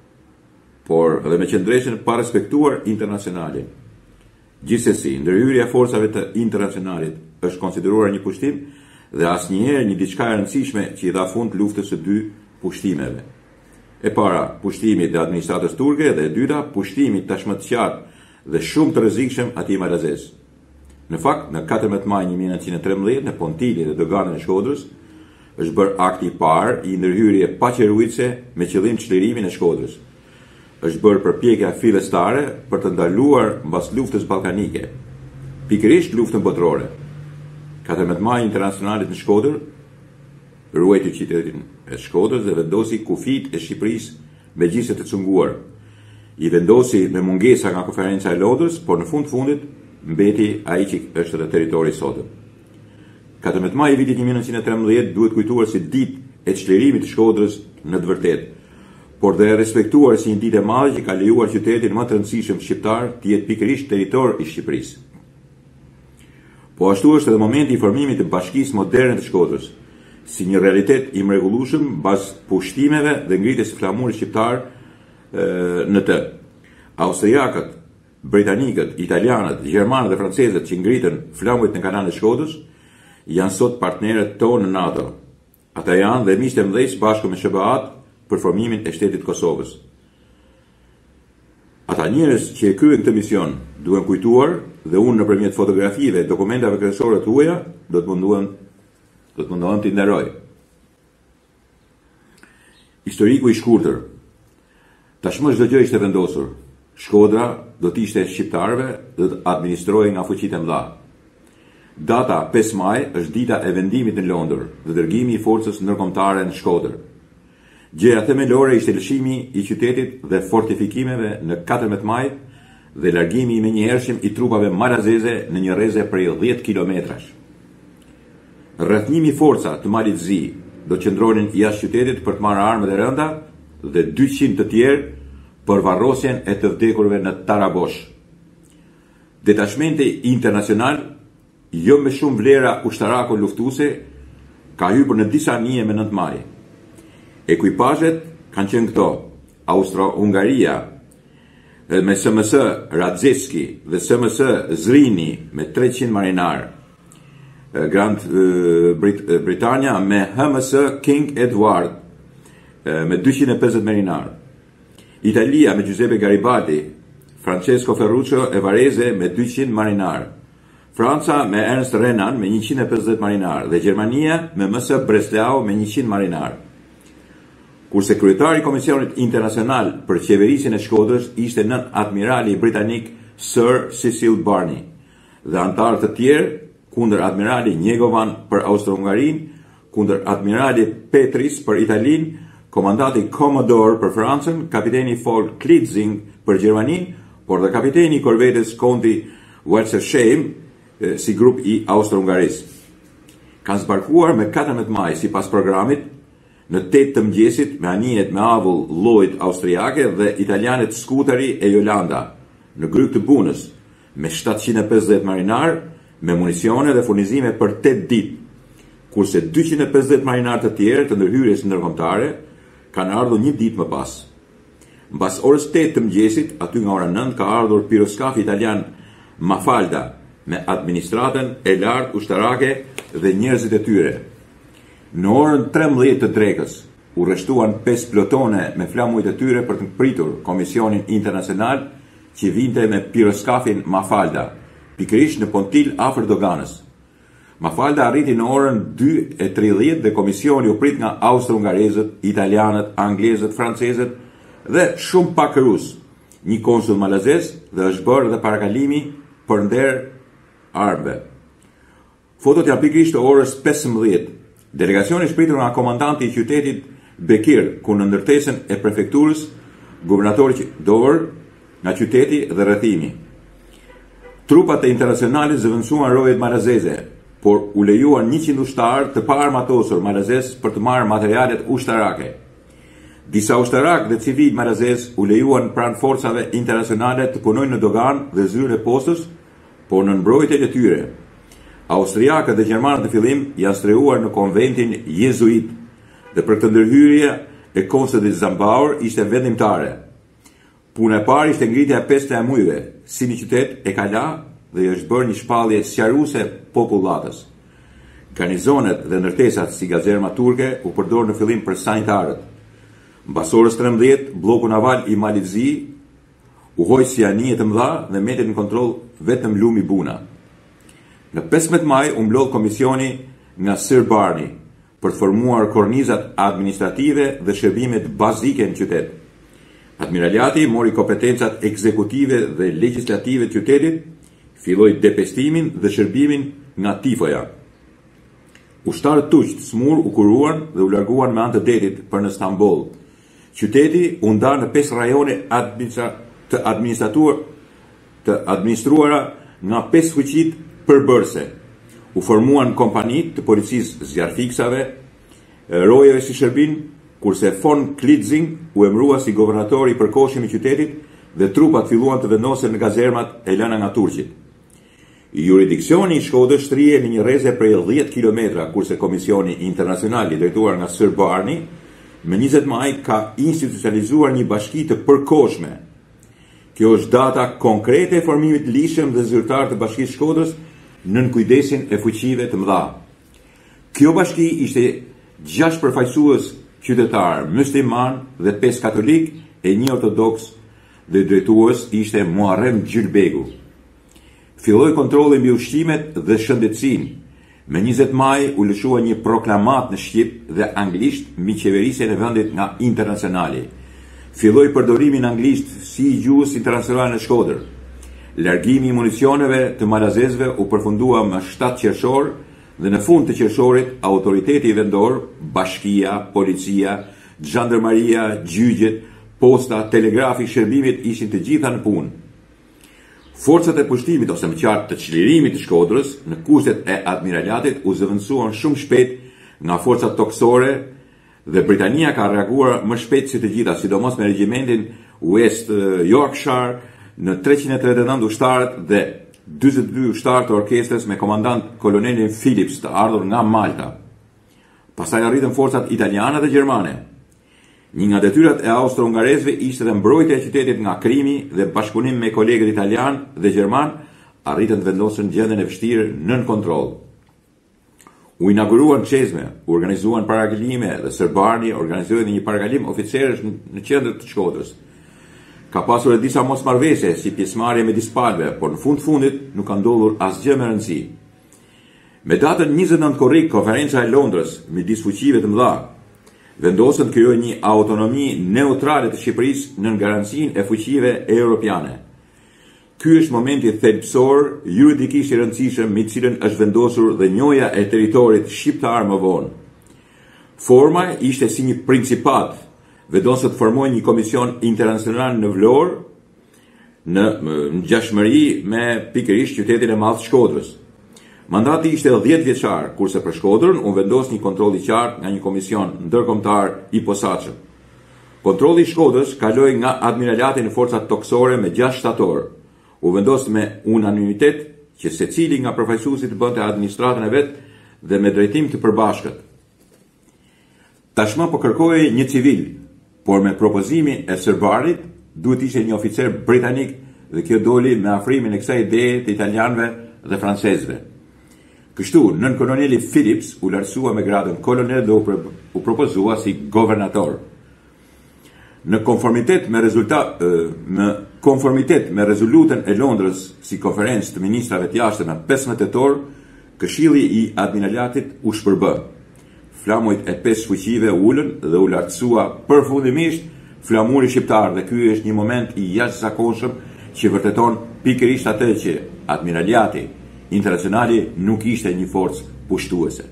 por edhe me qëndreshën pa respektuar internacionalin. Gjithsesi, ndërhyrja e forcave të internacionalit është konsideruar një pushtim dhe asnjëherë një diçka e rëndësishme që i dha fund luftës së dy pushtimeve. E para, pushtimi të administratës turke dhe e dyta, pushtimi tashmë të qartë dhe shumë të rrezikshëm atij malazes. Në fakt, në katërmbëdhjetë maj një mijë e nëntëqind e trembëdhjetë në Pontilin dhe doganën e Shkodrës është bërë akti i parë i ndërhyrje paqërruese me qëllim çlirimin e Shkodrës. Është bërë përpjekja fillestare për të ndaluar mbas luftës ballkanike, pikërisht luftën botërore. katërmbëdhjetë maj internacionalit në Shkodër ruajti qytetin e Shkodrës dhe vendosi kufit e Shqipërisë me gjysë të cunguar. I vendosi me mungesa nga konferenca e Lodrës, por në fund fundit mbeti ai që është edhe territori i sotëm. katërmbëdhjetë maj i vitit një mijë e nëntëqind e trembëdhjetë duhet kujtuar si ditë e çlirimit të Shkodrës në të vërtetë, por dhe respektuar si një ditë e madhe që ka lejuar qytetin më të rëndësishëm shqiptar të jetë pikërisht territor i Shqipërisë. Po ashtu është edhe momenti i formimit të bashkisë moderne të Shkodrës, si një realitet i mrekullueshëm baz pushtimeve dhe ngritjes së flamurit shqiptar në të. Austriakët, britanikët, italianët, gjermanët dhe francezët që ngritën flamurit në kanalin e Shkodrës janë sot partnerët tonë në NATO. Ata janë dhe miqtë e mëdhenj bashkë me S B A-t për formimin e shtetit Kosovës. Ata njerëz që e kryen këtë mision duhen kujtuar dhe unë nëpërmjet fotografive e dokumentave kryesore të huaja do të munduam do të mundohem të nderoj. Historiku i shkurtër. Tashmë çdo gjë ishte vendosur. Shkodra do të ishte shqiptarëve dhe të administrohej nga fuqitë e mëdha. Data pesë maj është dita e vendimit në Londër dhe dërgimi i forcës ndërkombëtare në Shkodër. Gjëja themelore ishte lëshimi i qytetit dhe fortifikimeve në katërmbëdhjetë maj dhe largimi i menjëhershëm i trupave malazeze në një rreze prej dhjetë kilometrash. Rrethmimi i forca të Malit Zi do qëndronin jashtë qytetit për të marrë armët e rënda dhe dyqind të tjerë për varrosjen e të vdekurve në Tarabosh. Detachmenti internacional, jo me shumë vlera ushtarako luftuese, ka hyrë në disa nije me nëntë maj. Ekuipazhet kanë qenë këto: Austro-Hungaria me S M S Radzeski dhe S M S Zrini me treqind marinar, Grand Brit Britania me H M S King Edward me dyqind e pesëdhjetë marinar. Italia me Giuseppe Garibaldi, Francesco Ferruccio e Varese me dyqind marinar. Franca me Ernst Renan me njëqind e pesëdhjetë marinar dhe Gjermania me M S Breslau me njëqind marinar. Kurse kryetari i Komisionit Internacional për Qeverisjen e Shkodrës ishte nën admirali britanik Sir Cecil Barney dhe antarë të tjerë kundër admirali Njegovan për Austro-Hungarin, kundër admirali Petris për Italin, komandanti Commodore për Francën, kapiteni Folk Klitzing për Gjermanin, por dhe kapiteni i korvetës Konti Walsersheim si grup i Austro-Hungaris. Kanë zbarkuar me katërmbëdhjetë maj si pas programit në tetë të mëngjesit me anijet me avull Lloyd austriake dhe italianet Skuteri e Jolanda në gryk të punës me shtatëqind e pesëdhjetë marinar me municione dhe furnizime për tetë ditë, kurse dyqind e pesëdhjetë marinar të tjerë të ndërhyrjes ndërkombëtare kanë ardhur një ditë më pas. Mbas orës tetë të mëngjesit, aty nga ora nëntë ka ardhur piroskafi italian Mafalda me administratën e lartë ushtarake dhe njerëzit e tyre. Në orën trembëdhjetë të drekës u rreshtuan pesë plotone me flamujt e tyre për të pritur Komisionin Internacional që vinte me piroskafin Mafalda, pikërisht në Pontil afër doganës. Mafalda arriti në orën dy e tridhjetë dhe komisioni u prit nga austro-hungarezët, italianët, anglezët, francezët dhe shumë pak rus, një konsul malazez dhe është bërë dhe parakalimi për nder armëve. Fotot janë pikërisht të orës pesëmbëdhjetë. Delegacioni shpritur nga komandanti i qytetit Bekir, ku në ndërtesën e prefekturës, guvernatori Dover nga qyteti dhe rrethimi. Trupat e internacionalit zëvendësuan rojet malazeze, por u lejuan njëqind ushtarë të paarmatosur malazez për të marrë materialet ushtarake. Disa ushtarak dhe civil malazez u lejuan pranë forcave internacionale të punojnë në dogan dhe zyrën e postës, por në mbrojtjen e tyre. Austriakët dhe gjermanët në fillim janë strehuar në konventin jezuit dhe për këtë ndërhyrje e konsulit Zambauer ishte vendimtare. Puna e parë ishte ngritja e pesë mujve, si një qytet e kala dhe është bërë një shpallje sqaruese popullatës. Garnizonet dhe ndërtesat si gazerma turke u përdorën në fillim për sanitarët. Mbas orës trembëdhjetë, bloku naval i Malizi u hoq si anije të mëdha dhe mbeti në kontroll vetëm lumi Buna. Në pesëmbëdhjetë maj u mblodh komisioni nga Sir Barney për të formuar kornizat administrative dhe shërbimet bazike në qytet. Admiraliati mori kompetencat ekzekutive dhe legjislative të qytetit, filloi depestimin dhe shërbimin nga tifoja. Ushtarët turq smur u kuruan dhe u larguan me anë të detit për në Stamboll. Qyteti u nda në pesë rajone administra të administratuar të administruara nga pesë fuqit përbërëse. U formuan kompanitë të policisë zjarfiksave, rojeve si shërbim, kurse von Klitzing u emërua si governatori i përkohshëm i qytetit dhe trupat filluan të vendosen në kazermat e lëna nga turqit. Juridiksioni i Shkodrës shtrihej në një rrezë prej dhjetë kilometra, kurse Komisioni Internacional i drejtuar nga Sir Barney me njëzet maj ka institucionalizuar një bashki të përkohshme. Kjo është data konkrete e formimit lishëm dhe zyrtar të Bashkisë Shkodrës nën kujdesin e fuqive të mëdha. Kjo bashki ishte gjashtë përfaqësues qytetar musliman dhe pesë katolik e një ortodoks dhe drejtues ishte Muharrem Gjylbegu. Filloi kontrolli mbi ushqimet dhe shëndetësinë. Me njëzet maj u lëshua një proklamat në shqip dhe anglisht mbi qeverisjen e vendit nga internacionali. Filloi përdorimi në anglisht si i gjuhës internacionale në Shkodër. Largimi i municioneve të malazezëve u përfundua më shtatë qershor dhe në fund të qershorit autoriteti vendor, bashkia, policia, zhandarmaria, gjyqjet, posta, telegrafi, shërbimit ishin të gjitha në punë. Forcat e pushtimit ose më qartë të çlirimit të Shkodrës në kushtet e admiraliatit u zëvendësuan shumë shpejt nga forcat toksore dhe Britania ka reaguar më shpejt si të gjitha, sidomos me regjimentin West Yorkshire në treqind e tridhjetë e nëntë ushtarët dhe dyzet e dy ushtarë të orkestrës me komandant kolonelin Phillips të ardhur nga Malta. Pastaj arritën forcat italiane dhe gjermane. Një nga detyrat e austro-hungarezëve ishte dhe mbrojtja e qytetit nga krimi dhe bashkëpunim me kolegët italian dhe gjerman arritën të vendosen gjendjen e vështirë nën kontroll. U inauguruan çezme, u organizuan paragalime dhe Sërbani organizoi një paragalim oficerësh në qendër të Shkodrës. Ka pasur edhe disa mosmarrveshje si pjesëmarrje me dispalve, por në fund fundit nuk ka ndodhur asgjë me rëndësi. Me datën njëzet e nëntë korrik, konferenca e Londrës midis fuqive të mëdha vendosën të krijojë një autonomi neutrale të Shqipërisë në garancinë e fuqive europiane. Ky është momenti thelbësor juridikisht i rëndësishëm me cilën është vendosur dhe njoja e territorit shqiptar më vonë. Forma ishte si një principat, vendosur të formojë një komision internacional në Vlorë, në ngjashmëri me pikërisht qytetin e madh Shkodrës. Mandati ishte dhjetë vjeçar, kurse për Shkodrën u vendos një kontroll i qartë nga një komision ndërkombëtar i posaçëm. Kontrolli i Shkodrës kaloi nga Admiralati në forcat toksore me gjashtë shtator. U vendos me unanimitet që secili nga përfaqësuesit të bënte administratën e vet dhe me drejtim të përbashkët. Tashmë po kërkoi një civil, por me propozimin e Sërbarit duhet ishte një oficer britanik dhe kjo doli me afrimin e kësaj ideje të italianëve dhe francezëve. Kështu, nën koloneli Phillips u lartësua me gradën kolonel dhe u, pro, u propozua si governator. Në konformitet me rezultat në konformitet me rezolutën e Londrës si konferencë të ministrave të jashtëm në pesëmbëdhjetë tetor, Këshilli i Admiralatit u shpërbë. Flamujt e pesë fuqive ulën dhe u lartësua përfundimisht flamuri shqiptar dhe ky është një moment i jashtëzakonshëm që vërteton pikërisht atë që Admiralati Internacionali nuk ishte një forcë pushtuese.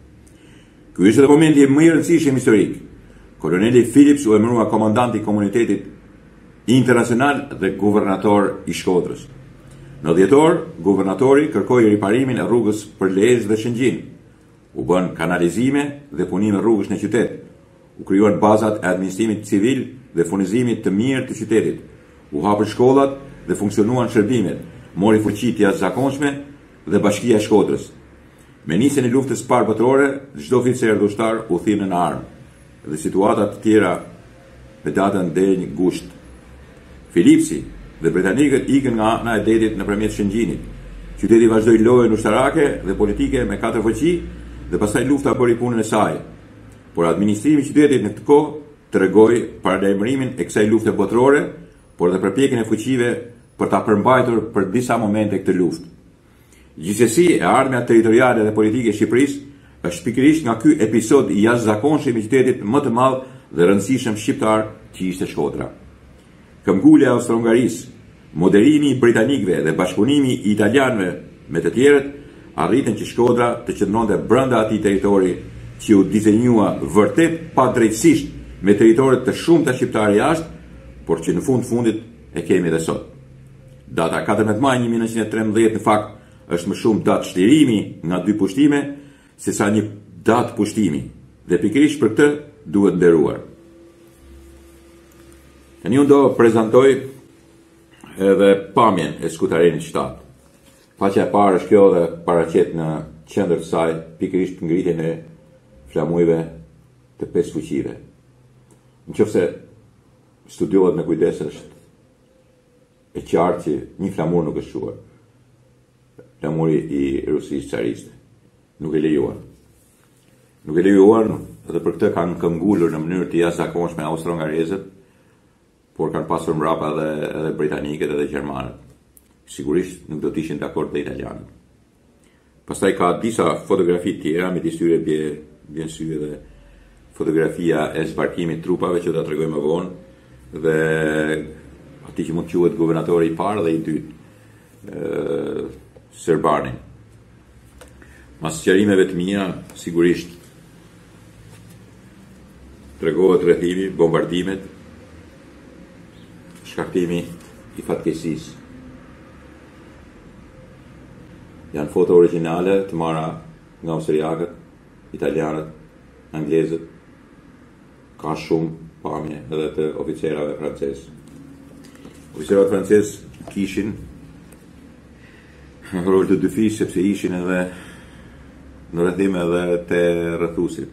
Ky është edhe momenti më i rëndësishëm historik. Koloneli Phillips u emërua komandanti i komunitetit internacional dhe guvernator i Shkodrës. Në dhjetor, guvernatori kërkoi riparimin e rrugës për Lezhë dhe Shëngjin. U bën kanalizime dhe punime rrugësh në qytet. U krijuan bazat e administrimit civil dhe furnizimit të mirë të qytetit. U hapën shkollat dhe funksionuan shërbimet. Mori fuqi të jashtëzakonshme dhe Bashkia e Shkodrës. Me nisjen e luftës së parë botërore, çdo oficer dhe ushtar u thirrën në armë dhe situata të tjera me datën deri një gusht. Philipsi dhe britanikët ikën nga ana e detit nëpërmjet Shëngjinit. Qyteti vazhdoi lojën ushtarake dhe politike me katër fuqi dhe pastaj lufta bëri punën e saj. Por administrimi i qytetit në këtë kohë tregoi paralajmërimin e kësaj lufte botërore, por dhe përpjekjen e fuqive për ta përmbajtur për disa momente këtë luftë. Gjithsesi, e ardhmja territoriale dhe politike e Shqipërisë është pikërisht nga ky episod i jashtëzakonshëm i qytetit më të madh dhe rëndësishëm shqiptar që ishte Shkodra. Këmbgulja e Austro-Hungarisë, moderimi i britanikëve dhe bashkëpunimi i italianëve me të tjerët arritën që Shkodra të qëndronte brenda atij territori që u dizenjua vërtet padrejtësisht me territoret të shumta shqiptarë jashtë, por që në fund fundit e kemi edhe sot. Data katërmbëdhjetë maj një mijë nëntëqind e trembëdhjetë në fakt është më shumë datë shlirimi nga dy pushtime se sa një datë pushtimi, dhe pikërisht për këtë duhet nderuar. Tani unë do prezantoj edhe pamjen e skutarinit shtatë. Faqja e parë është kjo dhe paraqet në qendër të saj pikërisht ngritjen e flamujve të pesë fuqive. Nëse studiohet me kujdes është e qartë që një flamur nuk është shuar. Flamuri i Rusisë cariste. Nuk e lejuan. Nuk e lejuan dhe për këtë kanë këmbgulur në mënyrë të jashtëzakonshme austro-hungarezët, por kanë pasur mbrapa edhe, edhe britanikët edhe gjermanët. Sigurisht nuk do të ishin dakord dhe italianët. Pastaj ka disa fotografi tjera, midis tyre bie vjen sy edhe fotografia e zbarkimit trupave që do ta tregoj më vonë, dhe atij që mund të quhet guvernatori i parë dhe i dytë, Sërbani. Mas sqarimeve të mia, sigurisht tregohet rrethimi, bombardimet, shkaktimi i fatkeqësisë. Janë foto origjinale të marra nga austriakët, italianët, anglezët. Ka shumë pamje edhe të oficerave francezë. Oficerët francezë kishin rol të dyfishë sepse ishin edhe në rrethim edhe të rrethuesit.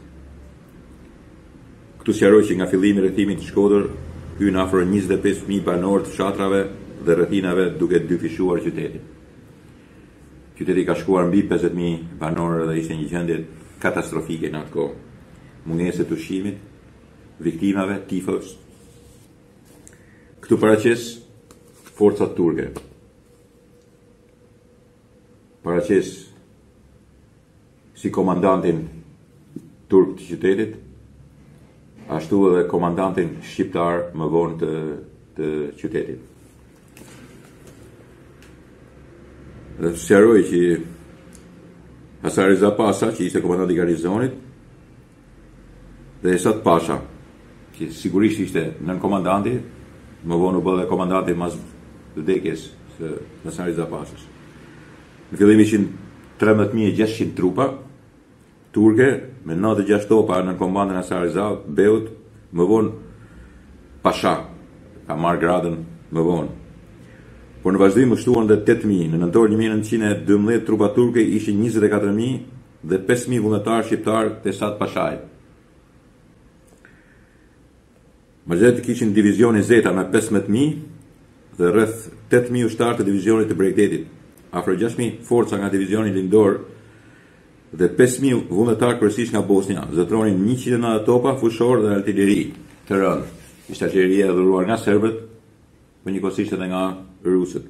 Këtu sqaroj që nga fillimi i rrethimit të Shkodër hyn afër njëzet e pesë mijë banor të fshatrave dhe rrethinave duke dyfishuar qytetin. Qyteti ka shkuar mbi pesëdhjetë mijë banorë dhe ishte një gjendje katastrofike në atë kohë. Mungesë të ushqimit, viktimave, tifos. Këtu paraqes forcat turke. Paraqes si komandantin turk të qytetit, ashtu edhe komandantin shqiptar më vonë të, të qytetit. Dhe të sqaroj që Hasan Reza Pasha, që ishte komandanti i garnizonit, dhe Esat Pasha, që sigurisht ishte nën komandanti, më vonë u bë dhe komandanti mas vdekjes së Hasan Reza Pashës. Në fillim ishin trembëdhjetë mijë e gjashtëqind trupa turke me nëntëdhjetë e gjashtë topa nën komandën e Hasan Reza Beut, më vonë Pasha ka marrë gradën më vonë. Por në vazhdim u shtuan dhe tetë mijë. Në nëntor një mijë e nëntëqind e dymbëdhjetë trupa turke ishin njëzet e katër mijë dhe pesë mijë vullnetarë shqiptarë të Esat Pashaj. Mëzhet kishin divizionin Zeta me pesëmbëdhjetë mijë dhe rreth tetë mijë ushtarë të divizionit të Bregdetit, afro gjashtë mijë forca nga divizioni lindor dhe pesë mijë vullnetarë kryesisht nga Bosnia, zotëronin njëqind e nëntëdhjetë topa fushor dhe artilleri të rëndë. Ishte artilleria e dhuruar nga serbët, për njëkohësisht edhe nga rusët.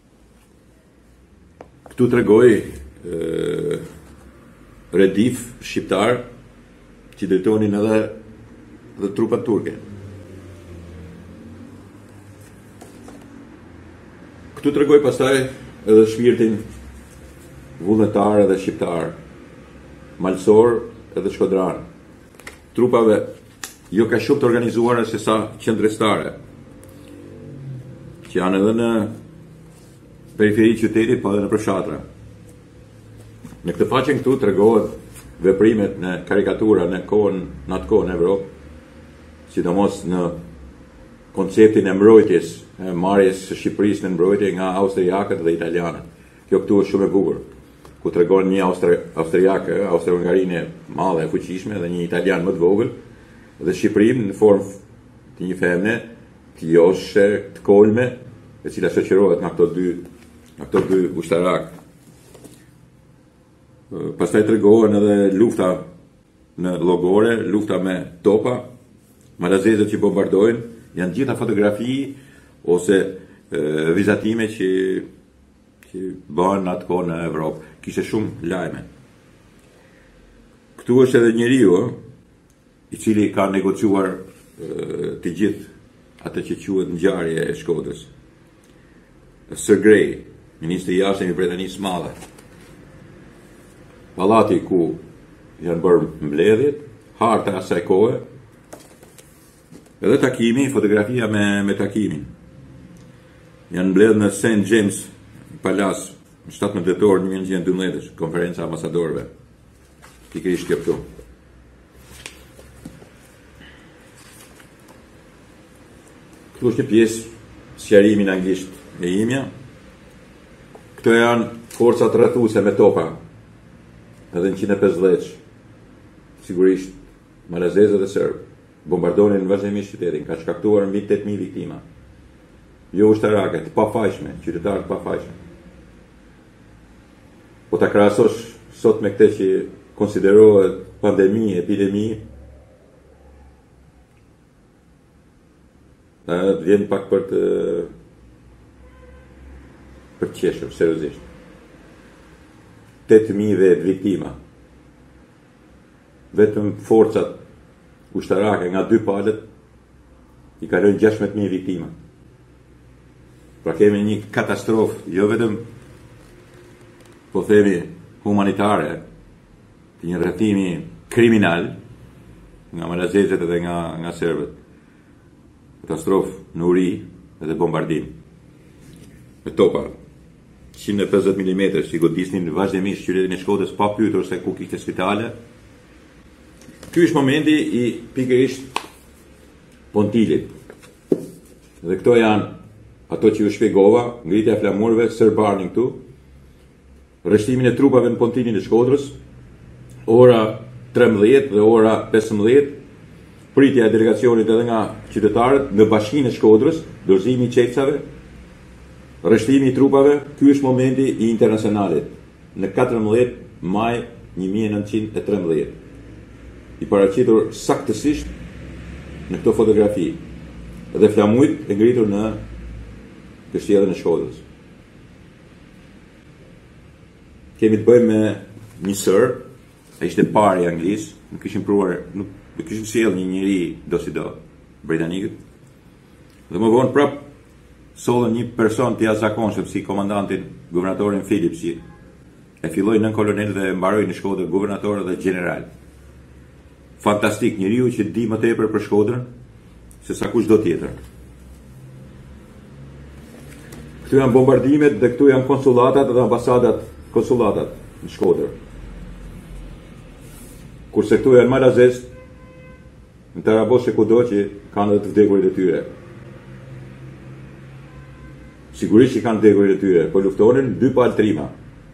Këtu tregoj e, redif shqiptar që drejtonin edhe dhe trupat turke. Këtu tregoj pastaj edhe shpirtin vullnetar edhe shqiptar, malsor edhe shkodran. Trupave jo ka shumë të organizuara se sa qendrestare, që janë edhe në periferi qytetit, po edhe në përfshatra. Në këtë faqen këtu tregohet veprimet në karikatura në kohën, në atë kohë në Evropë, sidomos në konceptin e mbrojtjes, e marrjes së Shqipërisë në mbrojtje nga austriakët dhe italianët. Kjo këtu është shumë e bukur, ku tregon një austri, austriak, Austro-Hungarinë e madhe e fuqishme dhe një italian më të vogël, dhe Shqipërinë në formë të një femne të joshe, të kolme, e cila shoqërohet nga këto dy, nga këto dy ushtarak. Pastaj tregohen edhe lufta në llogore, lufta me topa, malazezët që bombardojnë, janë gjitha fotografi ose e, vizatime që, që bëhen në atë kohë në Evropë. Kishte shumë lajme. Këtu është edhe njeriu i cili ka negociuar e, të gjithë atë që quhet ngjarje e Shkodrës. Sir Grey, ministri i jashtëm i Britanisë Madhe. Pallati ku janë bërë mbledhjet, harta e asaj kohe, edhe takimi, fotografia me, me takimin. Janë mbledhur në Saint James Palace, në shtatëmbëdhjetë dhjetor një mijë e nëntëqind e dymbëdhjetë, konferenca ambasadorëve. Pikërisht kjo këtu. Këtu është një pjesë sqarimi në anglisht e imja. Këto janë forcat rrethuese me topa, edhe në njëqind e pesëdhjetë, sigurisht malazezët dhe serbë, bombardonin vazhdimisht qytetin, ka shkaktuar mbi tetë mijë viktima. Jo ushtarake, të pafajshme, qytetarë të pafajshme. Po ta krahasosh sot me këtë që konsiderohet pandemi, epidemi, të vjen pak për të për të qeshur, seriozisht. tetë mijë vetë viktima. Vetëm forcat ushtarake nga dy palët i kalojnë gjashtëdhjetë mijë viktima. Pra kemi një katastrofë, jo vetëm po themi humanitare, të një rrethimi kriminal nga malazezët edhe nga, nga serbët. Katastrofë në uri edhe bombardim me topa njëqind e pesëdhjetë milimetra që i godisnin vazhdimisht qytetin e Shkodrës pa pyetur se ku kishte spitale. Ky është momenti i pikërisht Pontilit. Dhe këto janë ato që ju shpjegova, ngritja e flamurëve, Sir Barney këtu, rreshtimin e trupave në Pontilin e Shkodrës, ora trembëdhjetë dhe ora pesëmbëdhjetë, pritja e delegacionit edhe nga qytetarët në bashkinë e Shkodrës, dorëzimi i çelësave, rreshtimi i trupave. Ky është momenti i internacionalit. Në katërmbëdhjetë maj një mijë e nëntëqind e trembëdhjetë. I paraqitur saktësisht në këto fotografi dhe flamujt e ngritur në kështjellën e Shkodrës. Kemi të bëjmë me një sër, e ishte pari anglis, nuk kishin pruar, nuk kishin sjell një njeri do si do, britanikët. Dhe më vonë prap sollën një person të jashtëzakonshëm si komandantin guvernatorin Phillips, e filloi nën kolonel dhe mbaroi në Shkodër guvernator dhe general. Fantastik, njeriu që di më tepër për Shkodrën se sa kushdo tjetër. Këtu janë bombardimet dhe këtu janë konsulatat dhe ambasadat, konsulatat në Shkodër. Kurse këtu janë Malazes, në Tarabos e kudo që kanë edhe të vdekurit e tyre. Sigurisht që kanë vdekurit e tyre, po luftonin dy palë trima.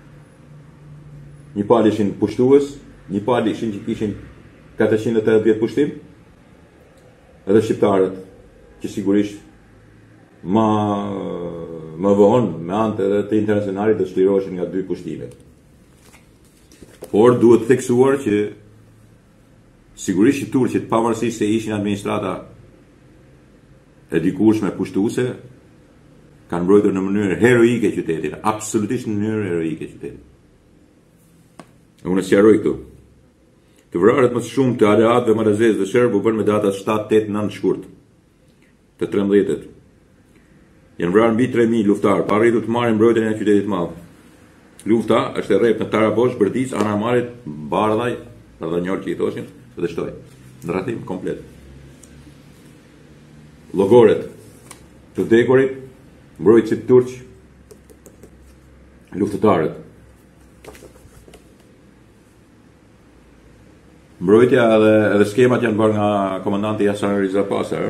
Një palë ishin pushtues, një palë ishin që kishin katërqind e tetëdhjetë pushtim, edhe shqiptarët, që sigurisht ma, më vonë, me anë edhe të internacionalit, do shliroheshin nga dy pushtimet. Por duhet theksuar që sigurisht që turqit, pavarësisht se ishin administrata e dikurshme pushtuese, kanë mbrojtur në mënyrë heroike qytetin, absolutisht në mënyrë heroike qytetin. Unë sqaroj këtu. Të vrarët më të shumë të aleatëve Malazes dhe Shërbë u bën me datat shtatë, tetë, nëntë shkurt të trembëdhjetët. Janë vrarë mbi tre mijë luftar, pa arritur të marrin mbrojtjen e qytetit të madh. Lufta është e rreptë në Tarabosh, Bërdic, Anamarit, Bardhaj, Bardhanjor që i thoshin, dhe Shtoj. Në rrethim komplet. Llogoret të vdekurit, mbrojtësit turq, luftëtarët. Mbrojtja edhe, edhe skemat janë bërë nga komandanti Hasan Riza Pasar.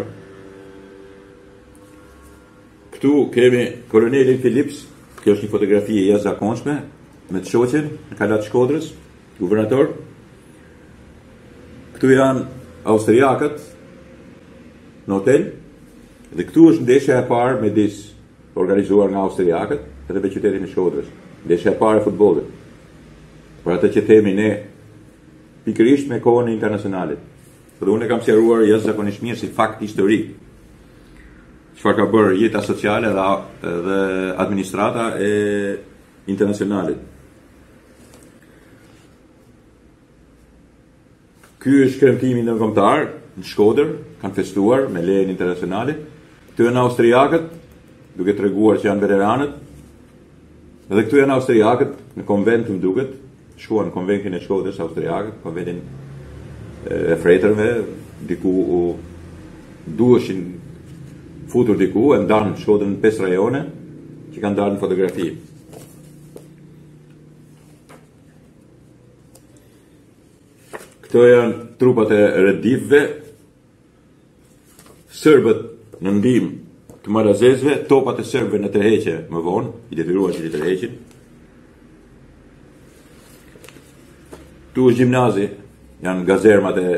Këtu kemi kolonelin Phillips, kjo është një fotografi e jashtëzakonshme, me të shoqen në kalat Shkodrës, guvernator. Këtu janë austriakët në hotel, dhe këtu është ndeshja e parë me dis organizuar nga austriakët edhe me qytetin e Shkodrës. Ndeshja e parë e futbollit. Për atë që themi ne pikërisht me kohën e internacionalit. Dhe unë e kam sqaruar jashtëzakonisht mirë si fakt historik. Çfarë ka bërë jeta sociale dhe, dhe administrata e internacionalit. Ky është kremtimi ndërkombëtar në Shkodër, kanë festuar me lejen internacionale. Këtu janë austriakët, duke treguar që janë veteranët. Dhe këtu janë austriakët në konvent më duket, shkuan në konventin e Shkodrës austriakët, konventin e fretërve, diku u duheshin futur diku, e ndanë Shkodrën në pesë rajone, që kanë dalë në fotografi. Këto janë trupat e redivve, sërbët në ndihmë të Malazesve, topat e sërbëve në tërheqje më vonë, i detyruan që i tërheqin. Tu është gjimnazi, janë gazermat e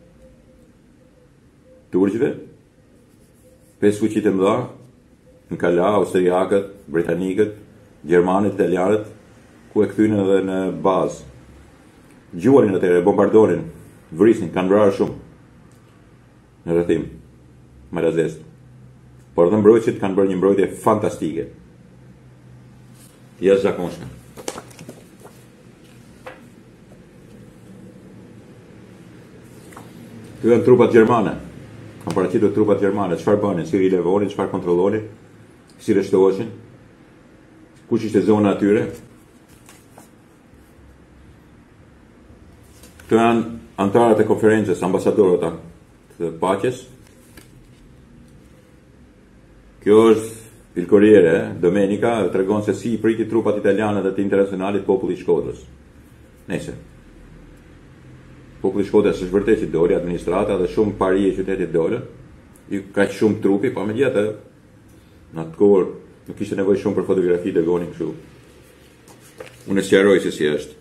turqëve, pesë fuqit e mëdha, në kala, austriakët, britanikët, gjermanët, italianët, ku e kthyn edhe në bazë. Gjuanin atëre, bombardonin, vrisnin, kanë vrarë shumë në rrethim Malazes. Por dhe mbrojtësit kanë bërë një mbrojtje fantastike. Jashtëzakonshme. Këtu janë trupat gjermane. Kam paraqitur trupat gjermane, çfarë bënin, si rilevonin, çfarë kontrollonin, si rreshtoheshin, kush ishte zona atyre. Këtu janë antarët e konferencës, ambasadorët të paqes. Kjo është Il Corriere, Domenica, tregon se si i priti trupat italiane dhe të internacionalit populli i Shkodrës. Nëse populli i Shkodrës është vërtet që doli, administrata dhe shumë pari e qytetit dole, i ka shumë trupi, pa megjithatë në atë kohë nuk kishte nevojë shumë për fotografi dhe gonin kështu. Unë e sqaroj se si është.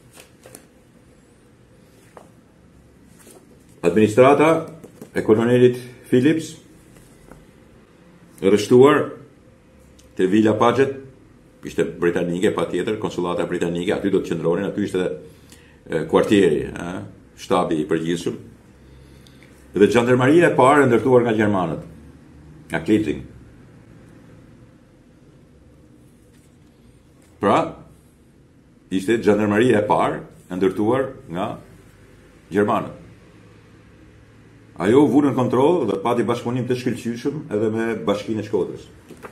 Administrata e kolonelit Phillips rreshtuar te Villa Paget, ishte britanike patjetër, konsullata britanike, aty do të qëndronin, aty ishte kuartieri, eh, shtabi i përgjithshëm. Dhe Gjandarmaria e parë e ndërtuar nga gjermanët, nga Klitzing. Pra, ishte Gjandarmaria e parë e ndërtuar nga gjermanët. Ajo u vu në kontroll dhe pati bashkëpunim të shkëlqyeshëm edhe me Bashkinë e Shkodrës.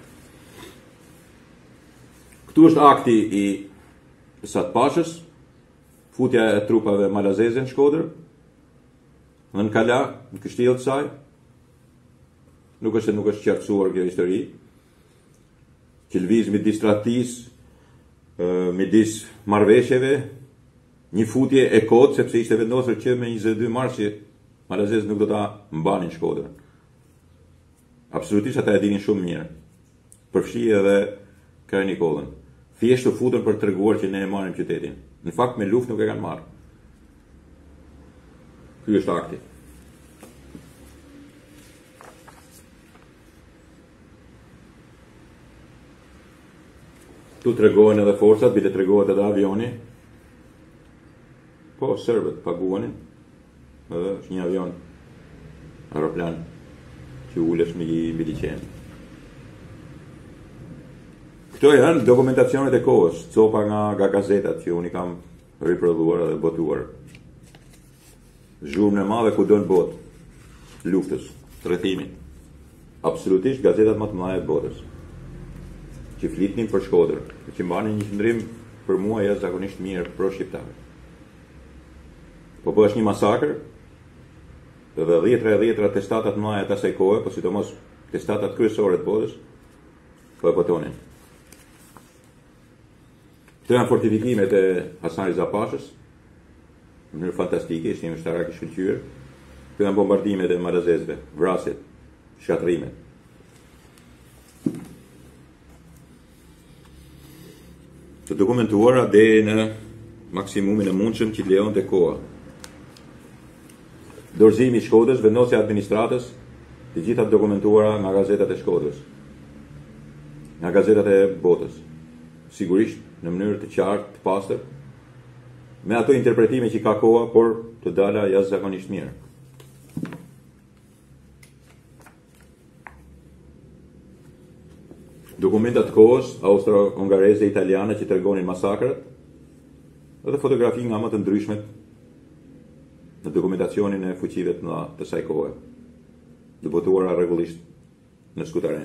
Këtu është akti i Satpashës, futja e trupave malazeze në Shkodër, dhe në Kala, në kështjellë të saj, nuk është se nuk është qartësuar kjo histori, që lëviz midis tradhtisë, midis marrëveshjeve, një futje e kotë, sepse ishte vendosur që me njëzet e dy mars që malazezët nuk do ta mbanin Shkodrën. Absolutisht ata e dinin shumë mirë. Përfshi edhe Kari Nikollën. Thjesht të futën për të treguar që ne e marrim qytetin. Në fakt me luftë nuk e kanë marrë. Ky është akti. Tu tregohen edhe forcat, bile tregohet edhe avioni. Po, serbët paguanin. Edhe është një avion, aeroplan, që ulesh me i liqenë. Këto janë dokumentacionet e kohës, copa nga, nga gazetat që unë i kam riprodhuar dhe botuar. Zhurmën e madhe kudo në botë, luftës, tërhethimin. Absolutisht gazetat më të mëdha të botës, që flitnin për Shkodrën, që mbanin një qëndrim për mua jashtëzakonisht mirë pro shqiptarë. Po po është një masakër, dhe dhjetra e dhjetra testatat të mëdha të asaj kohe, po sidomos testatat kryesore të botës, po e botonin. Këto janë fortifikimet e Hasan Riza Pashës, në mënyrë fantastike, ishte një ushtarak i shkëlqyer. Këto janë bombardimet e malazezëve, vrasjet, shkatrimet. Të dokumentuara deri në maksimumin e mundshëm që lejonte koha. Dorëzimi i Shkodrës, vendosja e administratës, të gjitha të dokumentuara nga gazetat e Shkodrës, nga gazetat e botës. Sigurisht në mënyrë të qartë, të pastër, me ato interpretime që ka koha, por të dala jashtëzakonisht mirë. Dokumentat të kohës austro-hungareze italiane që tregonin masakrat, edhe fotografi nga më të ndryshmet në dokumentacionin e fuqive të mëdha të saj kohe, të botuara rregullisht në Skutaren.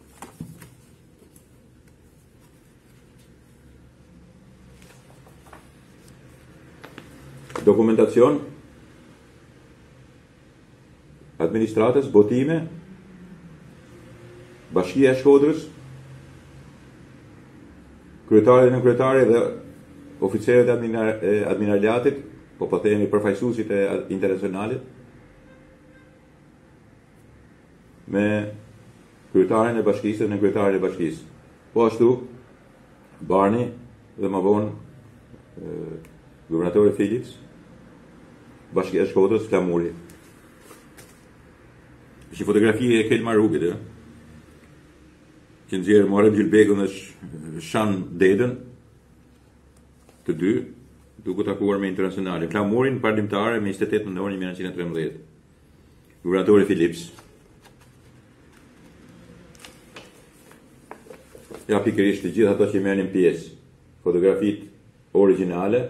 Dokumentacion, administratës, botime, Bashkia e Shkodrës, kryetari dhe nënkryetari dhe oficerët e admiraliatit, po po themi përfaqësuesit e internacionalit, me kryetarin e bashkisë dhe nënkryetarin e bashkisë. Po ashtu, Barni dhe më vonë guvernatori Philips, Bashkia e Shkodrës, Flamuri. Është një fotografi e Kelmar Rubit, eh? që nxjerrë Muharrem Gjilbekun dhe Shan Dedën, të dy, duke takuar me internacionale. Flamurin parlamentar me njëzet e tetë nëntor një mijë nëntëqind e trembëdhjetë. Guvernatori Philips. Ja pikërisht të gjithë ato që merrnin pjesë. Fotografit origjinale,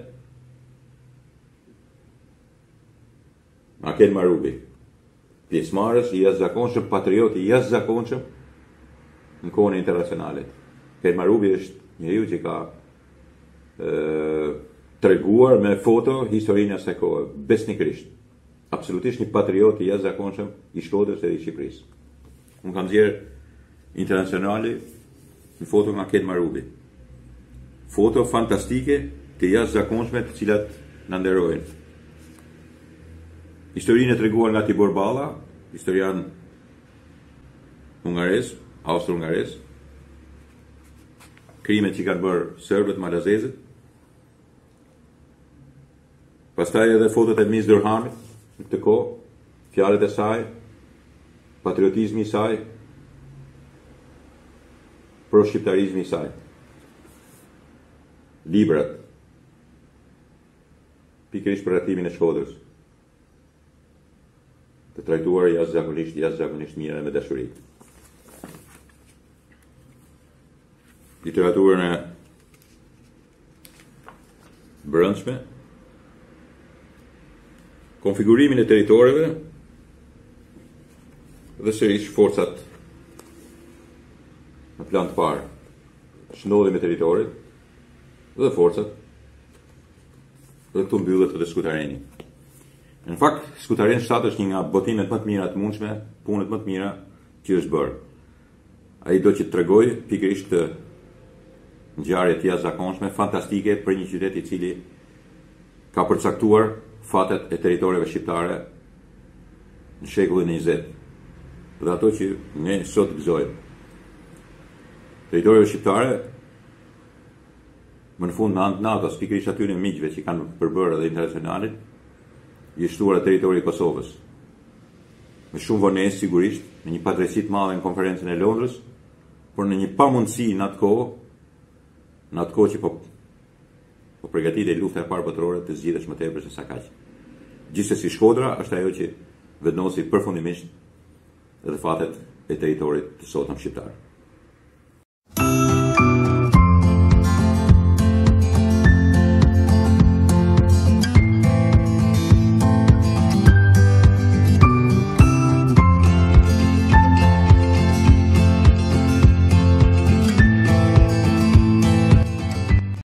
Akel Marubi, pjesëmarrës i jashtëzakonshëm, patriot i jashtëzakonshëm në kohën e internacionalit. Akel Marubi është njeriu që ka e, treguar me foto historinë e asaj kohe, besnikërisht. Absolutisht një patriot i jashtëzakonshëm i Shkodrës dhe i Shqipërisë. Unë kam nxjerrë internacionali në foto nga Akel Marubi. Foto fantastike të jashtëzakonshme të cilat na nderojnë. Historinë e treguar nga Tibor Balla, historian hungares, austro-hungares, krimet që kanë bërë serbët, malazezët. Pastaj edhe fotot e Miss Durhamit në këtë kohë, fjalët e saj, patriotizmi i saj, pro-shqiptarizmi i saj. Librat. pikërisht për rrethimin e Shkodrës, të trajtuar jashtëzakonisht, jashtëzakonisht mirë dhe me dashuri. Literaturën e brendshme, konfigurimin e territoreve dhe sërish forcat në plan të parë, shndodhjen e territorit dhe forcat, dhe këtu mbyllet edhe Skutareni. Në fakt, Skutaren shtatë është një nga botimet më të mira të mundshme, punët më të mira që është bërë. Ai do që të tregoj pikërisht këtë ngjarje të jashtëzakonshme, fantastike për një qytet i cili ka përcaktuar fatet e territoreve shqiptare në shekullin e njëzet dhe ato që ne sot gëzojmë. Territoreve shqiptare, më në fund në anë të NATO-s, pikërisht atyre miqve që kanë përbërë edhe internacionalit, i shtuara territori i Kosovës. Me shumë vonesë sigurisht, në një padrejsi të madhe në konferencën e Londrës, por në një pamundësi në atë kohë, në atë kohë që po po përgatitej lufta e parë botërore të zgjidhesh më tepër se sa kaq. Gjithsesi Shkodra është ajo që vendosi përfundimisht edhe fatet e territorit të sotëm shqiptar.